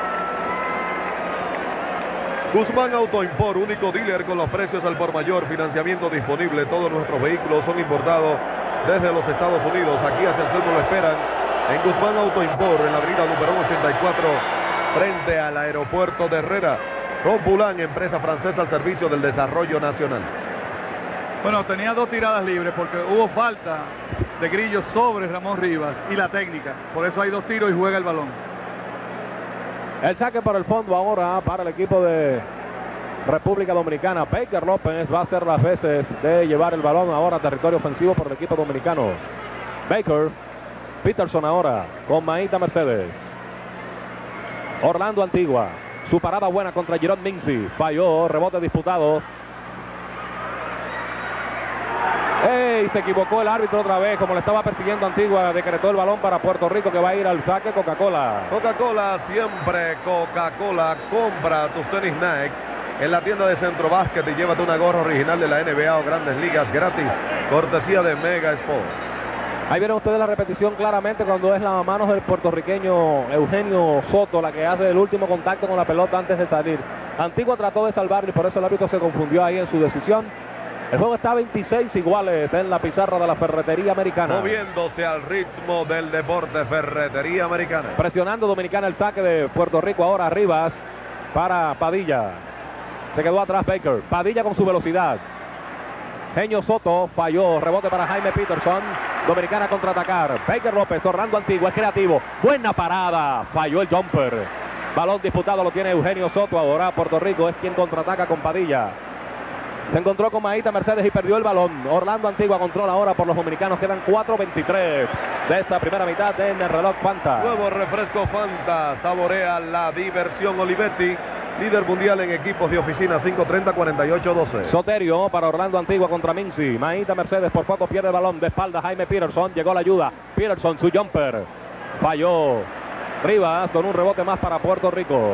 Guzmán Auto Import, único dealer con los precios al por mayor, financiamiento disponible. Todos nuestros vehículos son importados desde los Estados Unidos. Aquí hacia el sur lo esperan en Guzmán Auto Import, en la avenida Luperón ochenta y cuatro, frente al aeropuerto de Herrera. Ron Poulin, empresa francesa al servicio del desarrollo nacional. Bueno, tenía dos tiradas libres porque hubo falta de Grillo sobre Ramón Rivas y la técnica. Por eso hay dos tiros y juega el balón. El saque por el fondo ahora para el equipo de República Dominicana. Baker López va a hacer las veces de llevar el balón ahora a territorio ofensivo por el equipo dominicano. Baker, Peterson ahora con Maíta Mercedes. Orlando Antigua, su parada buena contra Jerome Mincy. Falló, rebote disputado. ¡Ey! Se equivocó el árbitro otra vez, como le estaba persiguiendo Antigua. Decretó el balón para Puerto Rico, que va a ir al saque Coca-Cola. Coca-Cola, siempre Coca-Cola. Compra tus tenis Nike en la tienda de Centro Básquet y llévate una gorra original de la N B A o Grandes Ligas gratis, cortesía de Mega Sports. Ahí vieron ustedes la repetición claramente cuando es la mano del puertorriqueño Eugenio Soto la que hace el último contacto con la pelota antes de salir. Antigua trató de salvarlo y por eso el árbitro se confundió ahí en su decisión. El juego está veintiséis iguales en la pizarra de la Ferretería Americana. Moviéndose al ritmo del deporte, Ferretería Americana. Presionando Dominicana el saque de Puerto Rico ahora. Rivas para Padilla. Se quedó atrás Baker. Padilla con su velocidad. Genio Soto falló. Rebote para Jaime Peterson. Dominicana contraatacar. Baker López, Orlando Antigua, es creativo. Buena parada. Falló el jumper. Balón disputado lo tiene Eugenio Soto. Ahora Puerto Rico es quien contraataca con Padilla. Se encontró con Maíta Mercedes y perdió el balón. Orlando Antigua controla ahora por los dominicanos. Quedan cuatro veintitrés de esta primera mitad en el reloj Fanta. Nuevo refresco Fanta. Saborea la diversión. Olivetti, líder mundial en equipos de oficina. Cinco treinta, cuarenta y ocho doce. Soterio para Orlando Antigua contra Mincy. Maíta Mercedes por poco pierde el balón. De espalda Jaime Peterson. Llegó la ayuda. Peterson, su jumper. Falló. Rivas con un rebote más para Puerto Rico.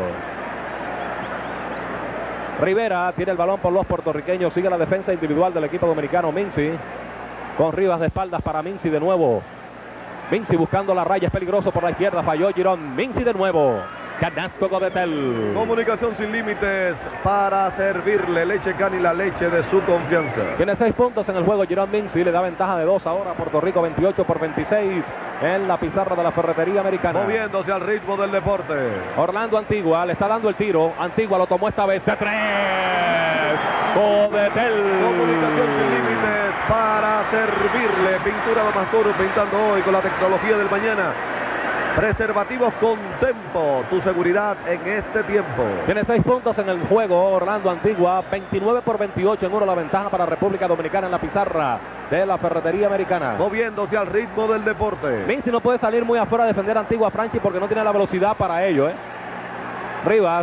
Rivera tiene el balón por los puertorriqueños. Sigue la defensa individual del equipo dominicano. Mincy con Rivas de espaldas para Mincy de nuevo. Mincy buscando la raya, es peligroso por la izquierda. Falló Girón. Mincy de nuevo. Canasto Godetel. Comunicación sin límites para servirle leche Cani, la leche de su confianza. Tiene seis puntos en el juego Girón Mincy. Le da ventaja de dos ahora a Puerto Rico. veintiocho por veintiséis en la pizarra de la Ferretería Americana. Moviéndose al ritmo del deporte. Orlando Antigua le está dando el tiro. Antigua lo tomó esta vez. De tres. Godetel. Comunicación sin límites para servirle. Pintura Damascuro pintando hoy con la tecnología del mañana. Preservativos con Tempo, tu seguridad en este tiempo. Tiene seis puntos en el juego Orlando Antigua, veintinueve por veintiocho en uno la ventaja para República Dominicana en la pizarra de la Ferretería Americana. Moviéndose al ritmo del deporte. Mincy no puede salir muy afuera a defender a Antigua, Franchi, porque no tiene la velocidad para ello, ¿eh? Rivas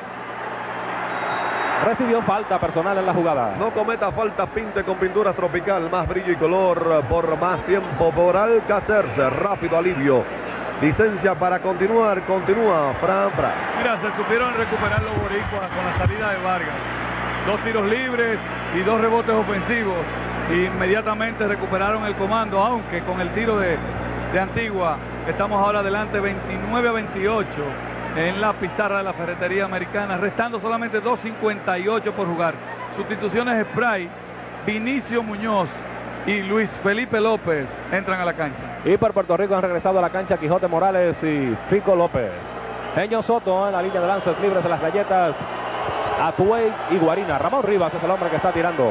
recibió falta personal en la jugada. No cometa falta, pinte con pinturas tropical, más brillo y color por más tiempo, por Alcacerse, rápido alivio. Licencia para continuar, continúa Fran Fran. Mira, se supieron recuperar los boricuas con la salida de Vargas. Dos tiros libres y dos rebotes ofensivos. Inmediatamente recuperaron el comando, aunque con el tiro de, de Antigua estamos ahora adelante veintinueve a veintiocho en la pizarra de la Ferretería Americana, restando solamente dos cincuenta y ocho por jugar. Sustituciones: Spray, Vinicio Muñoz y Luis Felipe López entran a la cancha. Y por Puerto Rico han regresado a la cancha Quijote Morales y Fico López. Eño Soto en la línea de lances libres de las galletas. Atuey y Guarina. Ramón Rivas es el hombre que está tirando.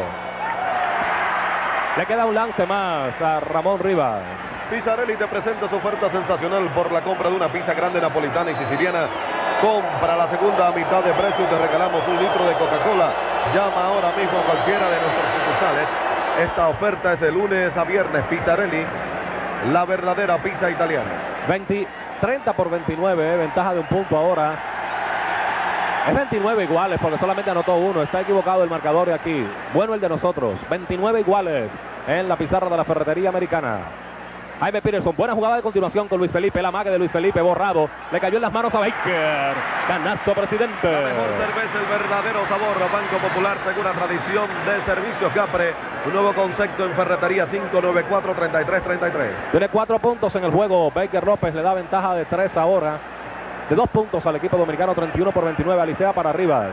Le queda un lance más a Ramón Rivas. Pizzarelli te presenta su oferta sensacional por la compra de una pizza grande napolitana y siciliana. Compra la segunda a mitad de precio y te regalamos un litro de Coca-Cola. Llama ahora mismo a cualquiera de nuestros sucursales. Esta oferta es de lunes a viernes. Pizzarelli, la verdadera pizza italiana. veinte, treinta por veintinueve, ventaja de un punto ahora. Es veintinueve iguales porque solamente anotó uno. Está equivocado el marcador de aquí. Bueno el de nosotros. veintinueve iguales en la pizarra de la Ferretería Americana. Jaime Peterson, buena jugada de continuación con Luis Felipe. El amague de Luis Felipe borrado. Le cayó en las manos a Baker. Canasto, presidente. La mejor cerveza, el verdadero sabor. Banco Popular, segura tradición de servicios Capre. Un nuevo concepto en Ferretería. Cinco nueve cuatro, treinta y tres treinta y tres. Tiene cuatro puntos en el juego. Baker López le da ventaja de tres ahora. De dos puntos al equipo dominicano. Treinta y uno por veintinueve. Alicea para Rivas.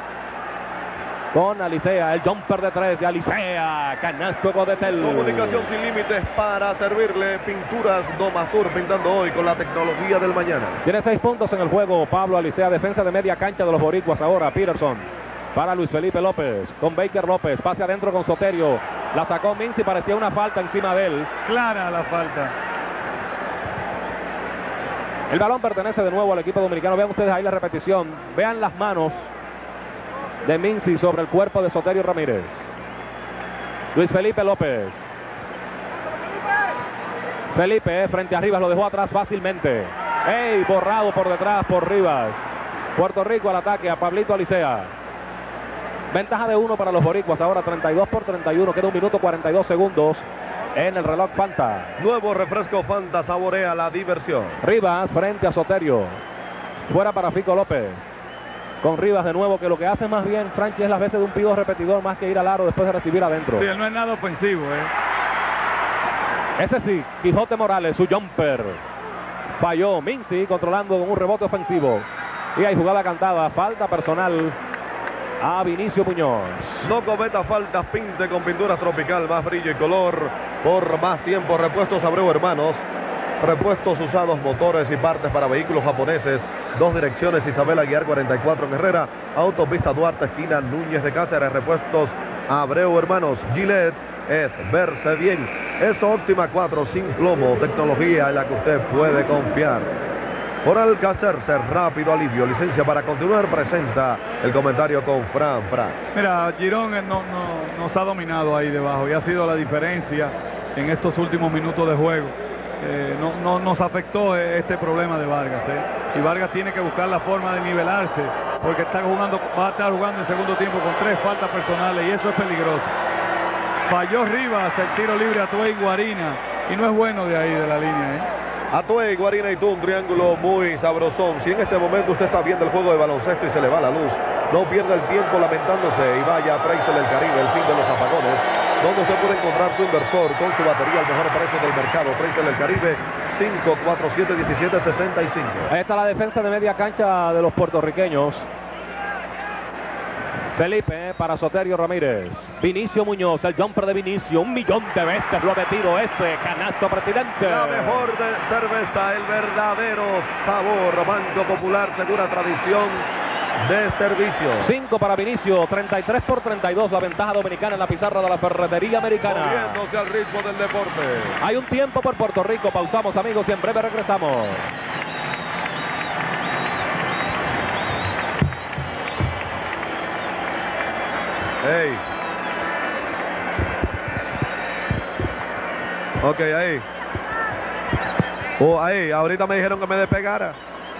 Con Alicea, el jumper de tres de Alicea. Canasto Godetel. Comunicación sin límites para servirle. Pinturas Domasur, pintando hoy con la tecnología del mañana. Tiene seis puntos en el juego Pablo Alicea. Defensa de media cancha de los boricuas ahora. Peterson para Luis Felipe López. Con Baker López. Pase adentro con Soterio. La sacó Mincy. Parecía una falta encima de él. Clara la falta. El balón pertenece de nuevo al equipo dominicano. Vean ustedes ahí la repetición. Vean las manos de Mincy sobre el cuerpo de Soterio Ramírez. Luis Felipe López. Felipe eh, frente a Rivas, lo dejó atrás fácilmente. ¡Ey! Borrado por detrás por Rivas. Puerto Rico al ataque a Pablito Alicea. Ventaja de uno para los boricuas. Ahora treinta y dos por treinta y uno. Queda un minuto cuarenta y dos segundos en el reloj Fanta. Nuevo refresco Fanta, saborea la diversión. Rivas frente a Soterio. Fuera para Fico López. Con Rivas de nuevo, que lo que hace más bien Franchi es las veces de un pivo repetidor más que ir al aro después de recibir adentro. Sí, él no es nada ofensivo, ¿eh? Ese sí, Quijote Morales, su jumper. Falló Mincy controlando con un rebote ofensivo. Y hay jugada cantada, falta personal a Vinicio Muñoz. No cometa faltas, pinte con pinturas tropical, más brillo y color por más tiempo. Repuestos Abreu Hermanos. Repuestos usados, motores y partes para vehículos japoneses. Dos direcciones, Isabel Aguiar cuarenta y cuatro en Herrera. Autopista Duarte, esquina Núñez de Cáceres. Repuestos Abreu Hermanos. Gillette es verse bien. Es Óptima cuatro sin plomo. Tecnología en la que usted puede confiar. Por Alcacerse, rápido alivio. Licencia para continuar. Presenta el comentario con Fran Fran. Mira, Girón no, no, nos ha dominado ahí debajo y ha sido la diferencia en estos últimos minutos de juego. Eh, no, no nos afectó este problema de Vargas, ¿eh? Y Vargas tiene que buscar la forma de nivelarse porque está jugando, va a estar jugando en segundo tiempo con tres faltas personales y eso es peligroso. Falló Rivas el tiro libre a Atuey Guarina y no es bueno de ahí de la línea, ¿eh? Atuey, Guarina y tú, un triángulo muy sabrosón. Si en este momento usted está viendo el juego de baloncesto y se le va la luz, no pierda el tiempo lamentándose y vaya a Preisel del Caribe, el fin de los apagones, donde usted puede encontrar su inversor con su batería al mejor precio del mercado. Preisel del Caribe, cinco cuatro siete, diecisiete sesenta y cinco. Ahí está la defensa de media cancha de los puertorriqueños. Felipe eh, para Soterio Ramírez. Vinicio Muñoz, el jumper de Vinicio. Un millón de veces lo ha metido este canasto, presidente. La mejor de cerveza, el verdadero sabor. Banco Popular, segura tradición de servicio. cinco para Vinicio, treinta y tres por treinta y dos. La ventaja dominicana en la pizarra de la Ferretería Americana. Moviéndose al ritmo del deporte. Hay un tiempo por Puerto Rico. Pausamos, amigos, y en breve regresamos. Hey. Ok, ahí. Oh, ahí, ahorita me dijeron que me despegara.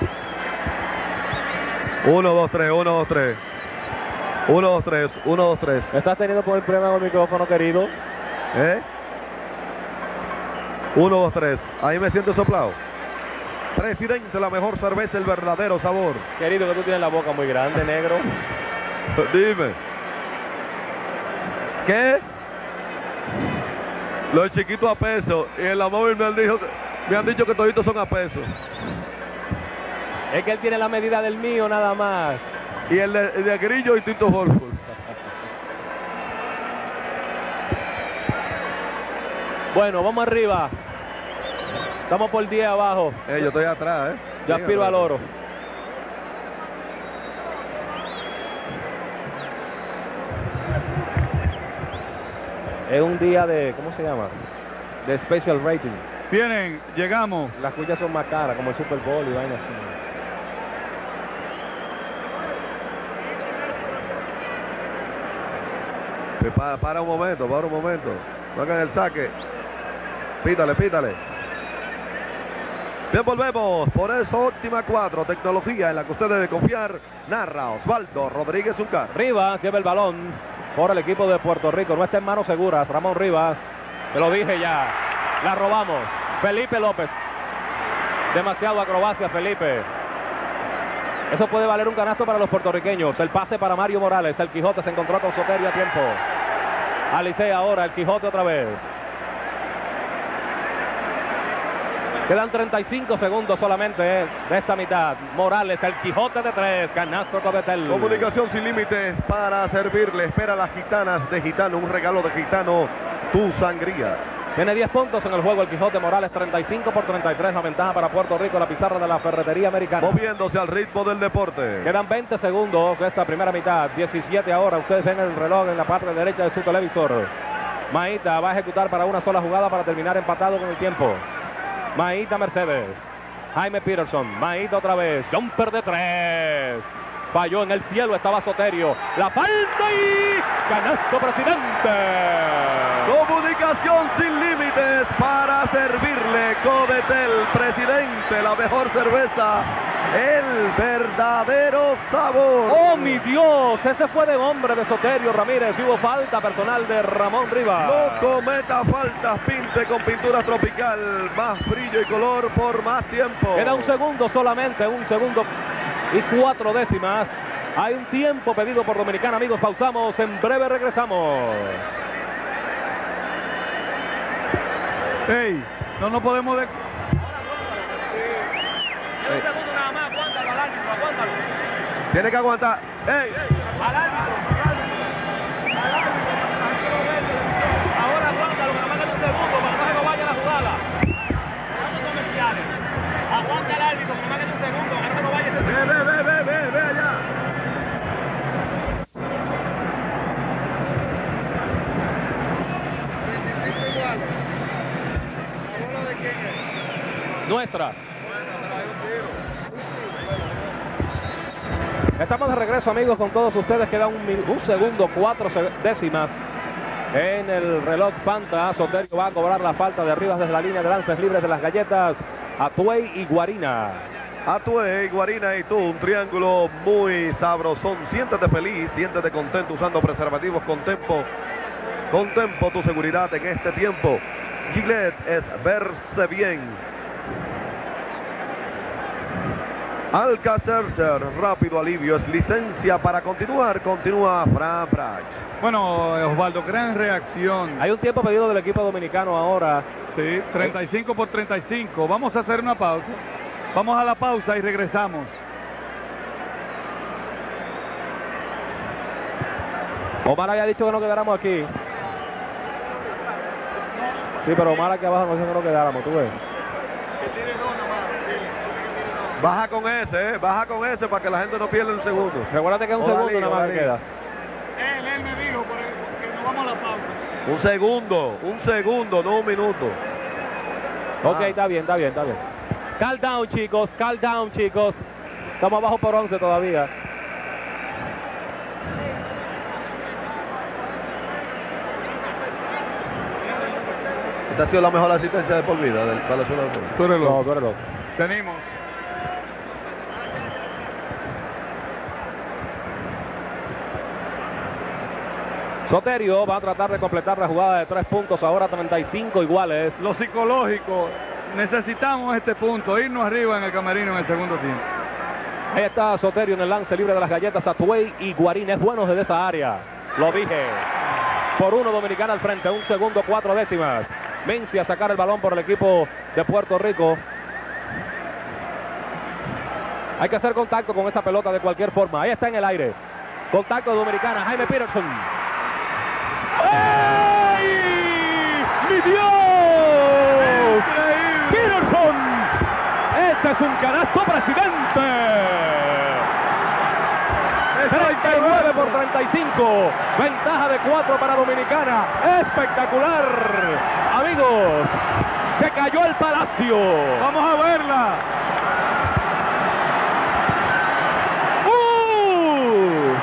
Uno, dos, tres, uno, dos, tres. Uno, dos, tres, uno, dos, tres. ¿Estás teniendo por el problema con el micrófono, querido? ¿Eh? Uno, dos, tres. Ahí me siento soplado. Presidente, la mejor cerveza, el verdadero sabor. Querido, que tú tienes la boca muy grande, negro. Dime. ¿Qué? Los chiquitos a peso. Y en la móvil me han dicho, me han dicho que toditos son a peso. Es que él tiene la medida del mío nada más. Y el de, el de Grillo y Tito Holford. Bueno, vamos arriba. Estamos por diez abajo. Eh, yo estoy atrás, ¿eh? Yo aspiro al oro. Es un día de, ¿cómo se llama? De special rating. Vienen, llegamos. Las cuyas son más caras, como el Super Bowl y vainas así. Para, para un momento, para un momento. No hagan el saque. Pítale, pítale. Bien, volvemos. Por eso, última cuatro. Tecnología en la que usted debe confiar. Narra Osvaldo Rodríguez Uncar. Rivas lleva el balón por el equipo de Puerto Rico. No está en manos seguras. Ramón Rivas. Te lo dije ya. La robamos. Felipe López. Demasiado acrobacia, Felipe. Eso puede valer un canasto para los puertorriqueños. El pase para Mario Morales. El Quijote se encontró con Soterio a tiempo. Alicea ahora. El Quijote otra vez. Quedan treinta y cinco segundos solamente de esta mitad. Morales, el Quijote de tres. Canasto Covetel. Comunicación sin límites para servirle. Espera a las gitanas de Gitano. Un regalo de Gitano. Tu sangría. Tiene diez puntos en el juego el Quijote Morales. treinta y cinco por treinta y tres. La ventaja para Puerto Rico. La pizarra de la Ferretería Americana. Moviéndose al ritmo del deporte. Quedan veinte segundos de esta primera mitad. diecisiete ahora. Ustedes ven el reloj en la parte derecha de su televisor. Maíta va a ejecutar para una sola jugada para terminar empatado con el tiempo. Maíta Mercedes. Jaime Peterson. Maíta otra vez. Jumper de tres. Falló en el cielo. Estaba Soterio. La falta y canasto Presidente. Comunicación sin límites para servirle. Codetel Presidente. La mejor cerveza. El verdadero sabor. ¡Oh, mi Dios! Ese fue de hombre de Soterio Ramírez. Hubo falta personal de Ramón Rivas. No cometa faltas. Pinte con pintura tropical. Más brillo y color por más tiempo. Queda un segundo solamente. Un segundo y cuatro décimas. Hay un tiempo pedido por Dominicana. Amigos, pausamos. En breve regresamos. ¡Ey! No nos podemos... De... Un segundo nada más, aguántalo al árbitro, aguántalo. Tiene que aguantar. ¡Ey! Al árbitro, al árbitro. Al árbitro. Ahora aguántalo, que nada más queda un segundo para que no vaya la jugada. Vamos comerciales. Aguanta al árbitro, que nada más queda un segundo para que no vaya ese segundo. Ve, ve, ve, ve, ve, ve allá. Nuestra. Estamos de regreso, amigos, con todos ustedes. Queda un, un segundo, cuatro décimas en el reloj Fanta. Soterio va a cobrar la falta de Rivas desde la línea de lances libres de las galletas. Atuey y Guarina. Atuey, Guarina y tú, un triángulo muy sabrosón. Siéntete feliz, siéntete contento usando preservativos con Tempo. Con Tempo, tu seguridad en este tiempo. Gillette es verse bien. Alka-Seltzer, rápido alivio, es licencia para continuar. Continúa Fran Brach. Bueno, Osvaldo, gran reacción. Hay un tiempo pedido del equipo dominicano ahora. Sí, treinta y cinco por treinta y cinco. Vamos a hacer una pausa. Vamos a la pausa y regresamos. Omar había dicho que no quedáramos aquí. Sí, pero Omar aquí abajo no dijo que no quedáramos, tú ves. Baja con ese, eh, baja con ese para que la gente no pierda un segundo. Recuérdate que es un Ojalá, segundo nada más que queda. Él, él me dijo que nos vamos a la pausa. Un segundo, un segundo, no un minuto. Ok, Ah. está bien, está bien, está bien. Calm down, chicos, calm down, chicos. Estamos abajo por once todavía. Esta ha sido la mejor asistencia de por vida del seleccionador. Tú eres No, loco. tú eres loco. Tenemos. Soterio va a tratar de completar la jugada de tres puntos, ahora treinta y cinco iguales. Lo psicológico. Necesitamos este punto, irnos arriba en el camerino en el segundo tiempo. Ahí está Soterio en el lance libre de las galletas. Atuey y Guarín es bueno desde esa área. Lo dije. Por uno Dominicana al frente, un segundo, cuatro décimas. Menzi a sacar el balón por el equipo de Puerto Rico. Hay que hacer contacto con esa pelota de cualquier forma. Ahí está en el aire. Contacto de Dominicana, Jaime Peterson. ¡Ay! ¡Mi Dios! ¡Peterson! Este es un canasto, Presidente. treinta y nueve por por treinta y cinco. Ventaja de cuatro para Dominicana. Espectacular. Amigos, se cayó el Palacio. Vamos a verla. ¡Uh!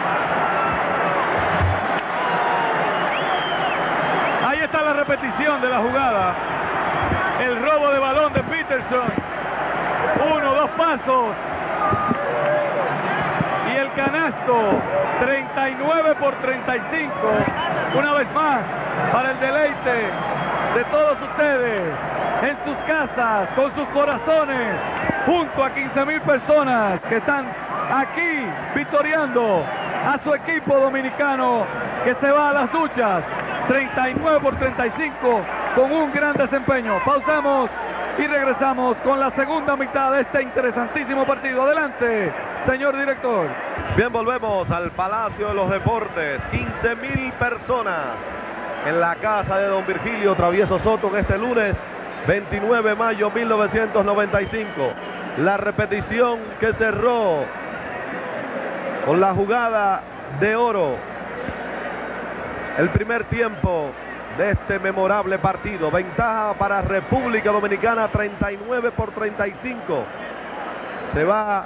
Ahí está la repetición de la jugada. El robo de balón de Peterson. Uno, dos pasos. Y el canasto. treinta y nueve por treinta y cinco. Una vez más, para el deleite de todos ustedes, en sus casas, con sus corazones, junto a quince mil personas que están aquí victoriando a su equipo dominicano que se va a las duchas. treinta y nueve por treinta y cinco con un gran desempeño. Pausamos y regresamos con la segunda mitad de este interesantísimo partido. Adelante, señor director. Bien, volvemos al Palacio de los Deportes. quince mil personas en la casa de don Virgilio Travieso Soto en este lunes veintinueve de mayo de mil novecientos noventa y cinco. La repetición que cerró con la jugada de oro el primer tiempo de este memorable partido. Ventaja para República Dominicana, treinta y nueve por treinta y cinco. Se va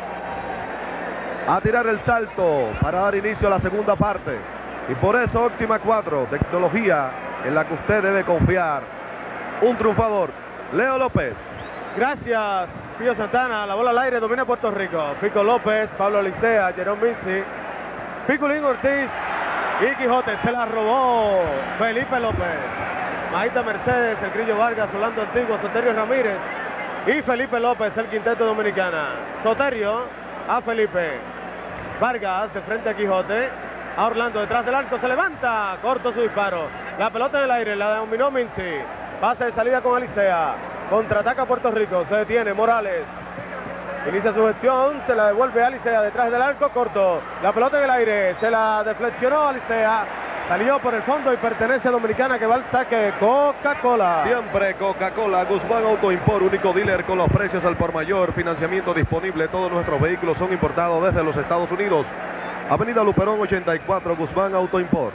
a tirar el salto para dar inicio a la segunda parte. Y por eso Óptima cuatro, tecnología en la que usted debe confiar. Un triunfador, Leo López. Gracias, Pío Santana. La bola al aire, domina Puerto Rico. Fico López, Pablo Licea, Jerón Vinci, Piculín Ortiz y Quijote. Se la robó Felipe López. Maíta Mercedes, el Grillo Vargas, Orlando Antiguo, Soterio Ramírez y Felipe López, el quinteto dominicana. Soterio a Felipe. Vargas de frente a Quijote. A Orlando detrás del arco, se levanta, corto su disparo. La pelota en el aire, la dominó Mincy. Pase de salida con Alicea. Contraataca Puerto Rico, se detiene Morales. Inicia su gestión, se la devuelve a Alicea detrás del arco, corto. La pelota en el aire, se la deflexionó Alicea. Salió por el fondo y pertenece a Dominicana que va al saque. Coca-Cola. Siempre Coca-Cola. Guzmán Auto Import, único dealer con los precios al por mayor. Financiamiento disponible. Todos nuestros vehículos son importados desde los Estados Unidos. Avenida Luperón ochenta y cuatro, Guzmán Auto Import.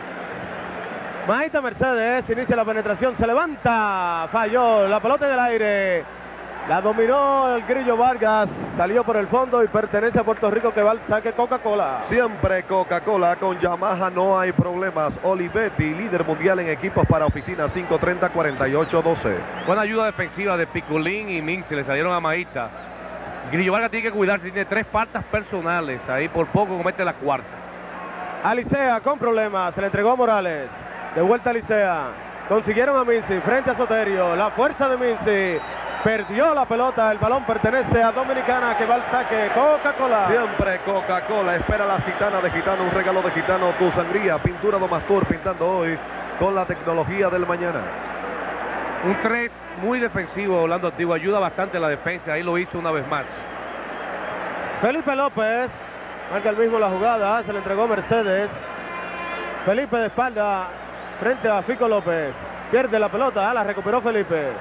Maíta Mercedes, inicia la penetración, se levanta, falló, la pelota en el aire. La dominó el Grillo Vargas, salió por el fondo y pertenece a Puerto Rico que va al saque Coca-Cola. Siempre Coca-Cola, con Yamaha no hay problemas. Olivetti, líder mundial en equipos para oficinas, cinco treinta, cuarenta y ocho doce. Buena ayuda defensiva de Piculín y Mincy, le salieron a Maíta. Grillo Vargas tiene que cuidarse, tiene tres faltas personales, ahí por poco comete la cuarta. Alicea con problemas, se le entregó a Morales, de vuelta a Alicea, consiguieron a Mincy frente a Soterio, la fuerza de Mincy, perdió la pelota, el balón pertenece a Dominicana que va al saque. Coca-Cola. Siempre Coca-Cola, espera la gitana de Gitano, un regalo de Gitano, tu sangría, pintura Domastur, pintando hoy con la tecnología del mañana. Un tres muy defensivo, Orlando Antiguo, ayuda bastante a la defensa, ahí lo hizo una vez más. Felipe López, marca el mismo la jugada, se le entregó Mercedes. Felipe de espalda, frente a Fico López, pierde la pelota, la recuperó Felipe.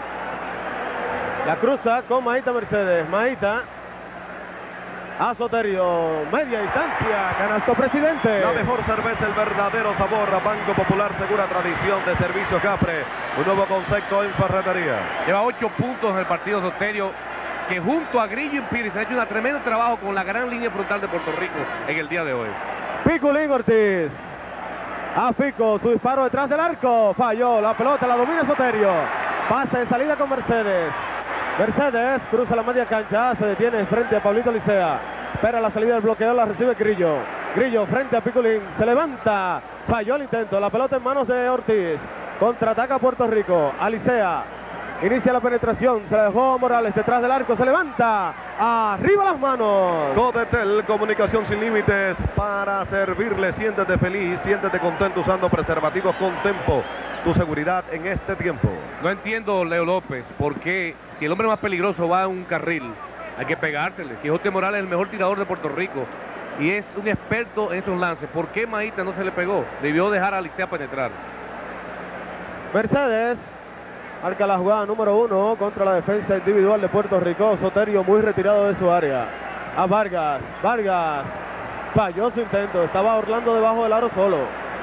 La cruza con Maíta Mercedes, Maíta a Soterio, media distancia, canasto Presidente. La mejor cerveza, el verdadero sabor. Banco Popular, segura tradición de servicio Capre. Un nuevo concepto en ferretería. Lleva ocho puntos en el partido Soterio, que junto a Grillo y Pires ha hecho un tremendo trabajo con la gran línea frontal de Puerto Rico en el día de hoy. Piculín Ortiz. A Fico, su disparo detrás del arco. Falló, la pelota la domina Soterio. Pase de salida con Mercedes. Mercedes cruza la media cancha, se detiene frente a Pablito Licea. Espera la salida del bloqueo, la recibe Grillo. Grillo frente a Piculín, se levanta. Falló el intento, la pelota en manos de Ortiz. Contraataca Puerto Rico, Alicea. Inicia la penetración, se la dejó Morales detrás del arco, se levanta. Arriba las manos. Codetel, comunicación sin límites para servirle. Siéntete feliz, siéntete contento usando preservativos con Tempo. Tu seguridad en este tiempo. No entiendo, Leo López, por qué si el hombre más peligroso va a un carril, hay que pegársele. Quijote Morales es el mejor tirador de Puerto Rico y es un experto en esos lances. ¿Por qué Maíta no se le pegó? Debió dejar a Alicea penetrar. Mercedes marca la jugada número uno contra la defensa individual de Puerto Rico. Soterio muy retirado de su área. A Vargas, Vargas Falló su intento, estaba Orlando debajo del aro solo.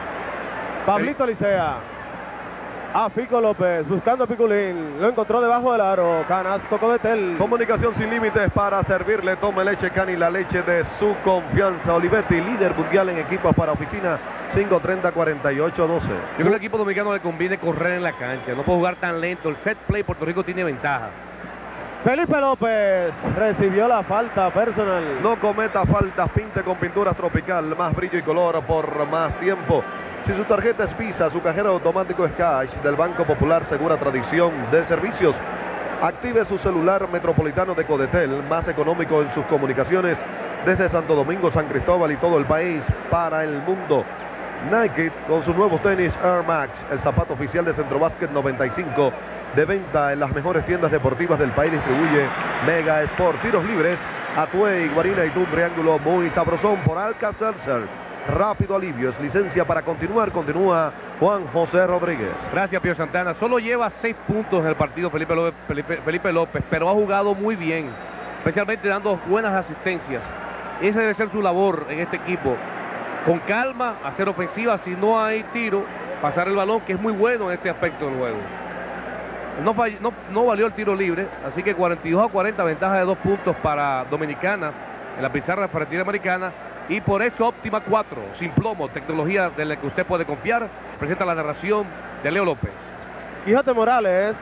Pablito Licea. A Fico López, buscando a Piculín. Lo encontró debajo del aro. Canasto Codetel. Comunicación sin límites para servirle. Tome leche Cani, la leche de su confianza. Olivetti, líder mundial en equipos para oficina. cinco treinta, cuarenta y ocho, doce. Yo creo que al equipo dominicano le conviene correr en la cancha. No puede jugar tan lento. El set play, Puerto Rico tiene ventaja. Felipe López recibió la falta personal. No cometa faltas, pinte con pinturas tropical. Más brillo y color por más tiempo. Si su tarjeta es Visa, su cajero automático es Cash del Banco Popular, segura tradición de servicios. Active su celular metropolitano de Codetel, más económico en sus comunicaciones desde Santo Domingo, San Cristóbal y todo el país para el mundo. Nike con sus nuevos tenis Air Max, el zapato oficial de Centro Básquet noventa y cinco, de venta en las mejores tiendas deportivas del país, distribuye Mega Sport. Tiros libres, Atuey, Guarina y tu triángulo muy sabrosón por Alka-Seltzer. Rápido alivio, es licencia para continuar. Continúa Juan José Rodríguez. Gracias, Pío Santana. Solo lleva seis puntos en el partido Felipe López, Felipe, Felipe López, pero ha jugado muy bien, especialmente dando buenas asistencias. Esa debe ser su labor en este equipo. Con calma, hacer ofensiva. Si no hay tiro, pasar el balón, que es muy bueno en este aspecto del juego. No, fall, no, no valió el tiro libre, así que cuarenta y dos a cuarenta, ventaja de dos puntos para Dominicana en la pizarra ferretería americana. Y por eso óptima cuatro, sin plomo, tecnología de la que usted puede confiar. Presenta la narración de Leo López. Quijote Morales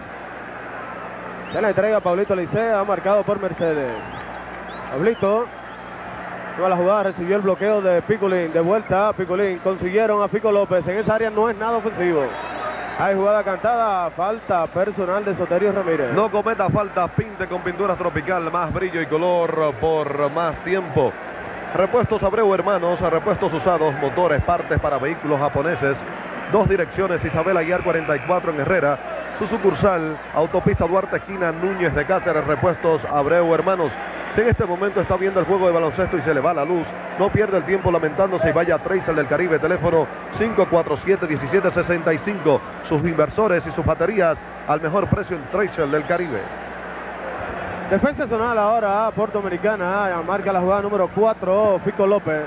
se la entrega a Pablito Licea, marcado por Mercedes. Pablito, toda la jugada, recibió el bloqueo de Piculín. De vuelta a Piculín, consiguieron a Fico López. En esa área no es nada ofensivo. Hay jugada cantada, falta personal de Soterio Ramírez. No cometa falta, pinte con pinturas tropical, más brillo y color por más tiempo. Repuestos Abreu Hermanos, repuestos usados, motores, partes para vehículos japoneses. Dos direcciones, Isabel Aguiar cuarenta y cuatro en Herrera. Su sucursal, Autopista Duarte, esquina Núñez de Cáceres. Repuestos Abreu Hermanos. Si en este momento está viendo el juego de baloncesto y se le va la luz, no pierda el tiempo lamentándose y vaya a Tracer del Caribe. Teléfono cinco cuatro siete, uno siete seis cinco. Sus inversores y sus baterías al mejor precio en Tracer del Caribe. Defensa zonal ahora por Dominicana, marca la jugada número cuatro, Fico López.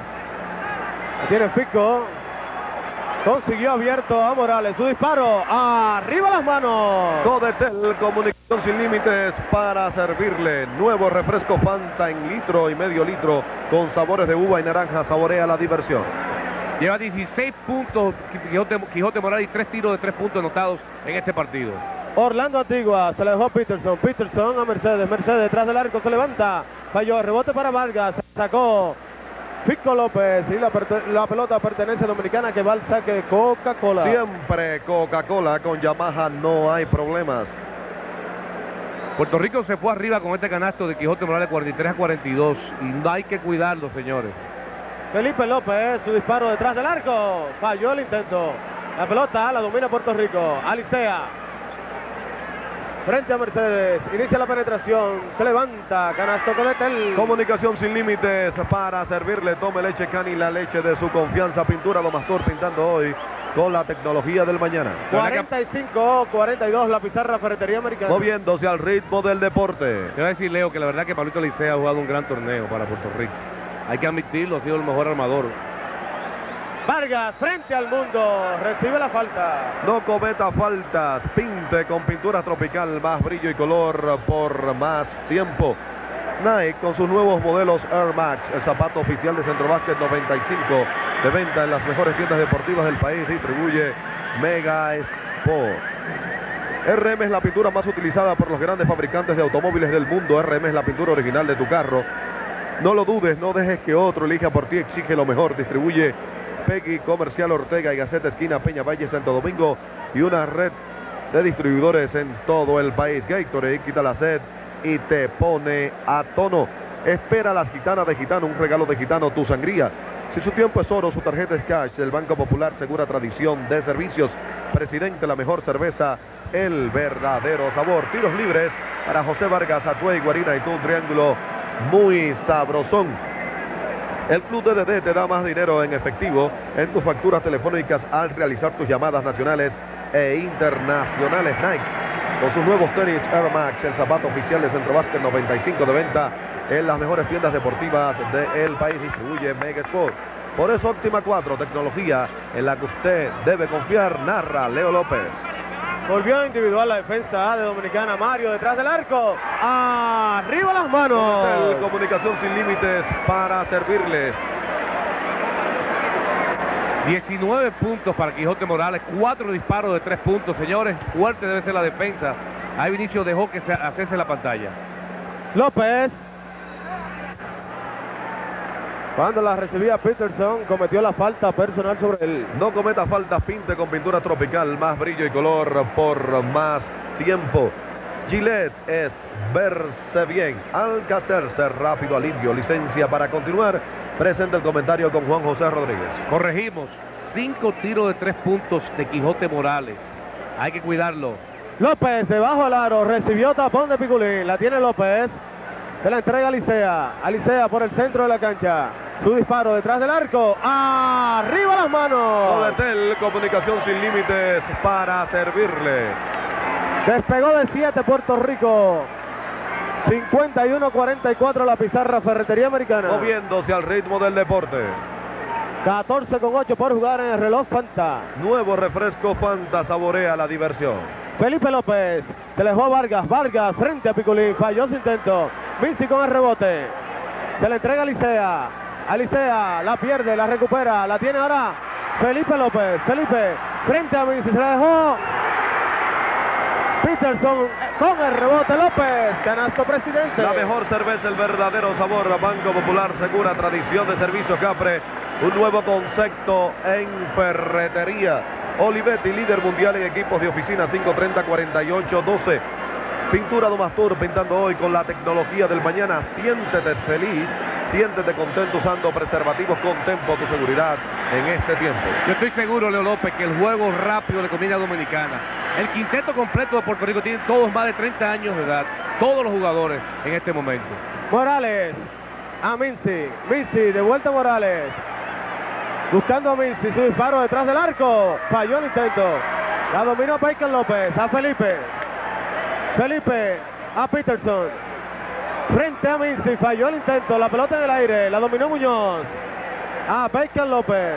La tiene Fico, consiguió abierto a Morales, su disparo, arriba las manos. Codetel, comunicación sin límites para servirle. Nuevo refresco Fanta en litro y medio litro con sabores de uva y naranja, saborea la diversión. Lleva dieciséis puntos Quijote, Quijote Morales y tres tiros de tres puntos anotados en este partido. Orlando Antigua, se le dejó Peterson, Peterson a Mercedes, Mercedes detrás del arco, se levanta, falló, rebote para Vargas, sacó Fico López y la, la pelota pertenece a Dominicana que va al saque Coca-Cola. Siempre Coca-Cola, con Yamaha no hay problemas. Puerto Rico se fue arriba con este canasto de Quijote Morales cuarenta y tres a cuarenta y dos y no hay que cuidarlo, señores. Felipe López, su disparo detrás del arco, falló el intento, la pelota la domina Puerto Rico, Alicea. Frente a Mercedes, inicia la penetración, se levanta, canasto Codetel. Comunicación sin límites para servirle. Tome leche Cani, la leche de su confianza. Pintura Lomastor, pintando hoy con la tecnología del mañana. cuarenta y cinco cuarenta y dos la pizarra ferretería americana. Moviéndose al ritmo del deporte. Te voy a decir, Leo, que la verdad que Pablito Licea ha jugado un gran torneo para Puerto Rico. Hay que admitirlo, ha sido el mejor armador. Vargas frente al mundo, recibe la falta. No cometa faltas, pinte con pintura tropical, más brillo y color por más tiempo. Nike con sus nuevos modelos Air Max, el zapato oficial de Centro Básquet noventa y cinco, de venta en las mejores tiendas deportivas del país, distribuye Mega Sport. R M es la pintura más utilizada por los grandes fabricantes de automóviles del mundo. R M es la pintura original de tu carro. No lo dudes, no dejes que otro elija por ti, exige lo mejor. Distribuye Peggy, Comercial Ortega y Gaceta Esquina Peña Valle, Santo Domingo, y una red de distribuidores en todo el país. Gatorade quita la sed y te pone a tono. Espera a las gitanas de Gitano, un regalo de Gitano, tu sangría. Si su tiempo es oro, su tarjeta es cash. El Banco Popular, segura tradición de servicios. Presidente, la mejor cerveza, el verdadero sabor. Tiros libres para José Vargas, Atuey, Guarina y tu triángulo muy sabrosón. El Club D D D te da más dinero en efectivo en tus facturas telefónicas al realizar tus llamadas nacionales e internacionales. Nike, con sus nuevos tenis Air Max, el zapato oficial de Centro Básquet noventa y cinco, de venta en las mejores tiendas deportivas del país. Distribuye Mega Sport. Por eso Óptima cuatro, tecnología en la que usted debe confiar, narra Leo López. Volvió individual la defensa A de Dominicana. Mario detrás del arco. Arriba las manos. Cometel, comunicación sin límites para servirles. diecinueve puntos para Quijote Morales, cuatro disparos de tres puntos, señores. Fuerte debe ser la defensa. Ahí Vinicio dejó que se hacerse la pantalla. López. Cuando la recibía Peterson, cometió la falta personal sobre él. No cometa falta, pinte con pintura tropical, más brillo y color por más tiempo. Gillette es verse bien. Alcacer, ser rápido, alivio, licencia para continuar. Presenta el comentario con Juan José Rodríguez. Corregimos, cinco tiros de tres puntos de Quijote Morales. Hay que cuidarlo. López debajo del aro, recibió tapón de Piculín. La tiene López. Se la entrega a Licea. Alicea por el centro de la cancha. Su disparo detrás del arco. ¡Arriba las manos! Codetel, comunicación sin límites para servirle. Despegó de siete Puerto Rico. cincuenta y uno cuarenta y cuatro la pizarra Ferretería Americana. Moviéndose al ritmo del deporte. catorce con ocho por jugar en el reloj Fanta. Nuevo refresco Fanta, saborea la diversión. Felipe López. Se le dejó a Vargas. Vargas frente a Piculín. Falló su intento. Vinci con el rebote. Se le entrega a Licea. Alicea la pierde, la recupera, la tiene ahora Felipe López. Felipe frente a Vinci, se la dejó Peterson con el rebote. López, canasto presidente. La mejor cerveza, el verdadero sabor. Banco Popular, segura tradición de servicio Capre. Un nuevo concepto en ferretería. Olivetti, líder mundial en equipos de oficina. Cinco treinta cuarenta y ocho doce. Pintura Domastur, pintando hoy con la tecnología del mañana. Siéntete feliz. Siéntete contento usando preservativos con Tempo, tu seguridad en este tiempo. Yo estoy seguro, Leo López, que el juego rápido le conviene a Dominicana. El quinteto completo de Puerto Rico tiene todos más de treinta años de edad. Todos los jugadores en este momento. Morales a Mincy. Mincy, de vuelta a Morales. Buscando a Mincy, su disparo detrás del arco. Falló el intento. La dominó Paiken López a Felipe. Felipe a Peterson. Frente a Mincy, falló el intento, la pelota en el aire, la dominó Muñoz. A Paiken López.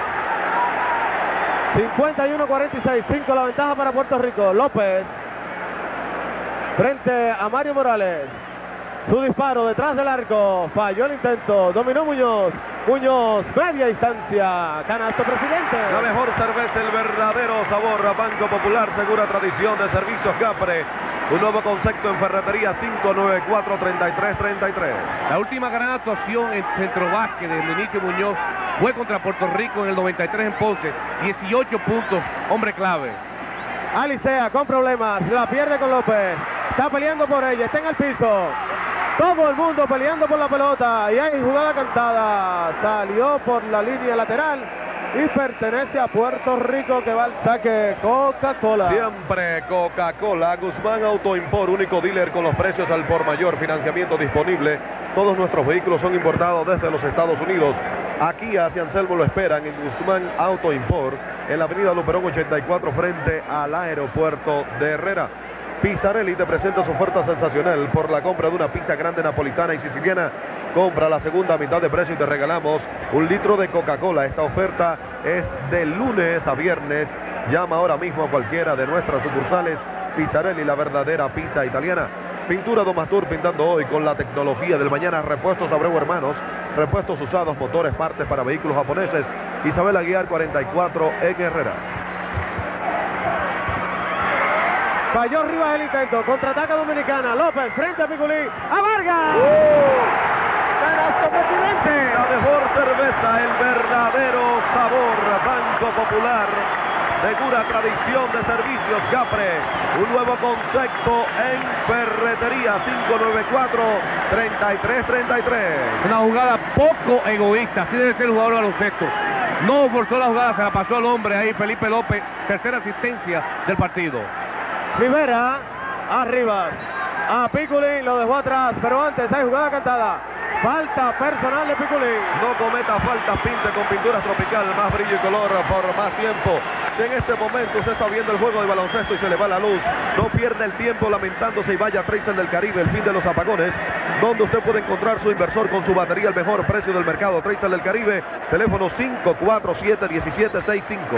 cincuenta y uno cuarenta y seis, cinco la ventaja para Puerto Rico. López. Frente a Mario Morales. Su disparo detrás del arco, falló el intento, dominó Muñoz. Muñoz, media distancia, canasto presidente. La mejor cerveza, el verdadero sabor. Banco Popular, segura tradición de servicios Capre. Un nuevo concepto en ferretería. Cinco nueve cuatro, treinta y tres treinta y tres. La última gran actuación en centrobásquet de Menique Muñoz fue contra Puerto Rico en el noventa y tres en Ponce. dieciocho puntos, hombre clave. Alicea con problemas, la pierde con López. Está peleando por ella, está en el piso. Todo el mundo peleando por la pelota. Y hay jugada cantada. Salió por la línea lateral. Y pertenece a Puerto Rico, que va al saque Coca-Cola. Siempre Coca-Cola. Guzmán Auto Import, único dealer con los precios al por mayor, financiamiento disponible. Todos nuestros vehículos son importados desde los Estados Unidos. Aquí hacia Anselmo lo esperan en Guzmán Auto Import, en la avenida Luperón ochenta y cuatro, frente al aeropuerto de Herrera. Pizzarelli te presenta su oferta sensacional por la compra de una pizza grande napolitana y siciliana. Compra la segunda mitad de precio y te regalamos un litro de Coca-Cola. Esta oferta es de lunes a viernes. Llama ahora mismo a cualquiera de nuestras sucursales. Pizzarelli, la verdadera pizza italiana. Pintura Domastur, pintando hoy con la tecnología del mañana. Repuestos Abreu Hermanos. Repuestos usados, motores, partes para vehículos japoneses. Isabel Aguiar cuarenta y cuatro en Herrera. Falló Rivas el intento, contraataca Dominicana. López frente a Piculín, a Vargas. ¡Canasto presidente! La mejor cerveza, el verdadero sabor. Banco Popular, segura tradición de servicios Capre. Un nuevo concepto en ferretería. Cinco nueve cuatro, treinta y tres treinta y tres. Una jugada poco egoísta, así debe ser el jugador de baloncesto. No forzó la jugada, se la pasó al hombre ahí, Felipe López. Tercera asistencia del partido. Rivera a Rivas, a Piculín, lo dejó atrás, pero antes hay jugada cantada. Falta personal de Piculín. No cometa falta, pinte con pintura tropical, más brillo y color por más tiempo. Si en este momento usted está viendo el juego de baloncesto y se le va la luz, no pierda el tiempo lamentándose y vaya a Tracer del Caribe, el fin de los apagones. donde usted puede encontrar su inversor con su batería al mejor precio del mercado. Tristar del Caribe, teléfono cinco cuatro siete, uno siete seis cinco.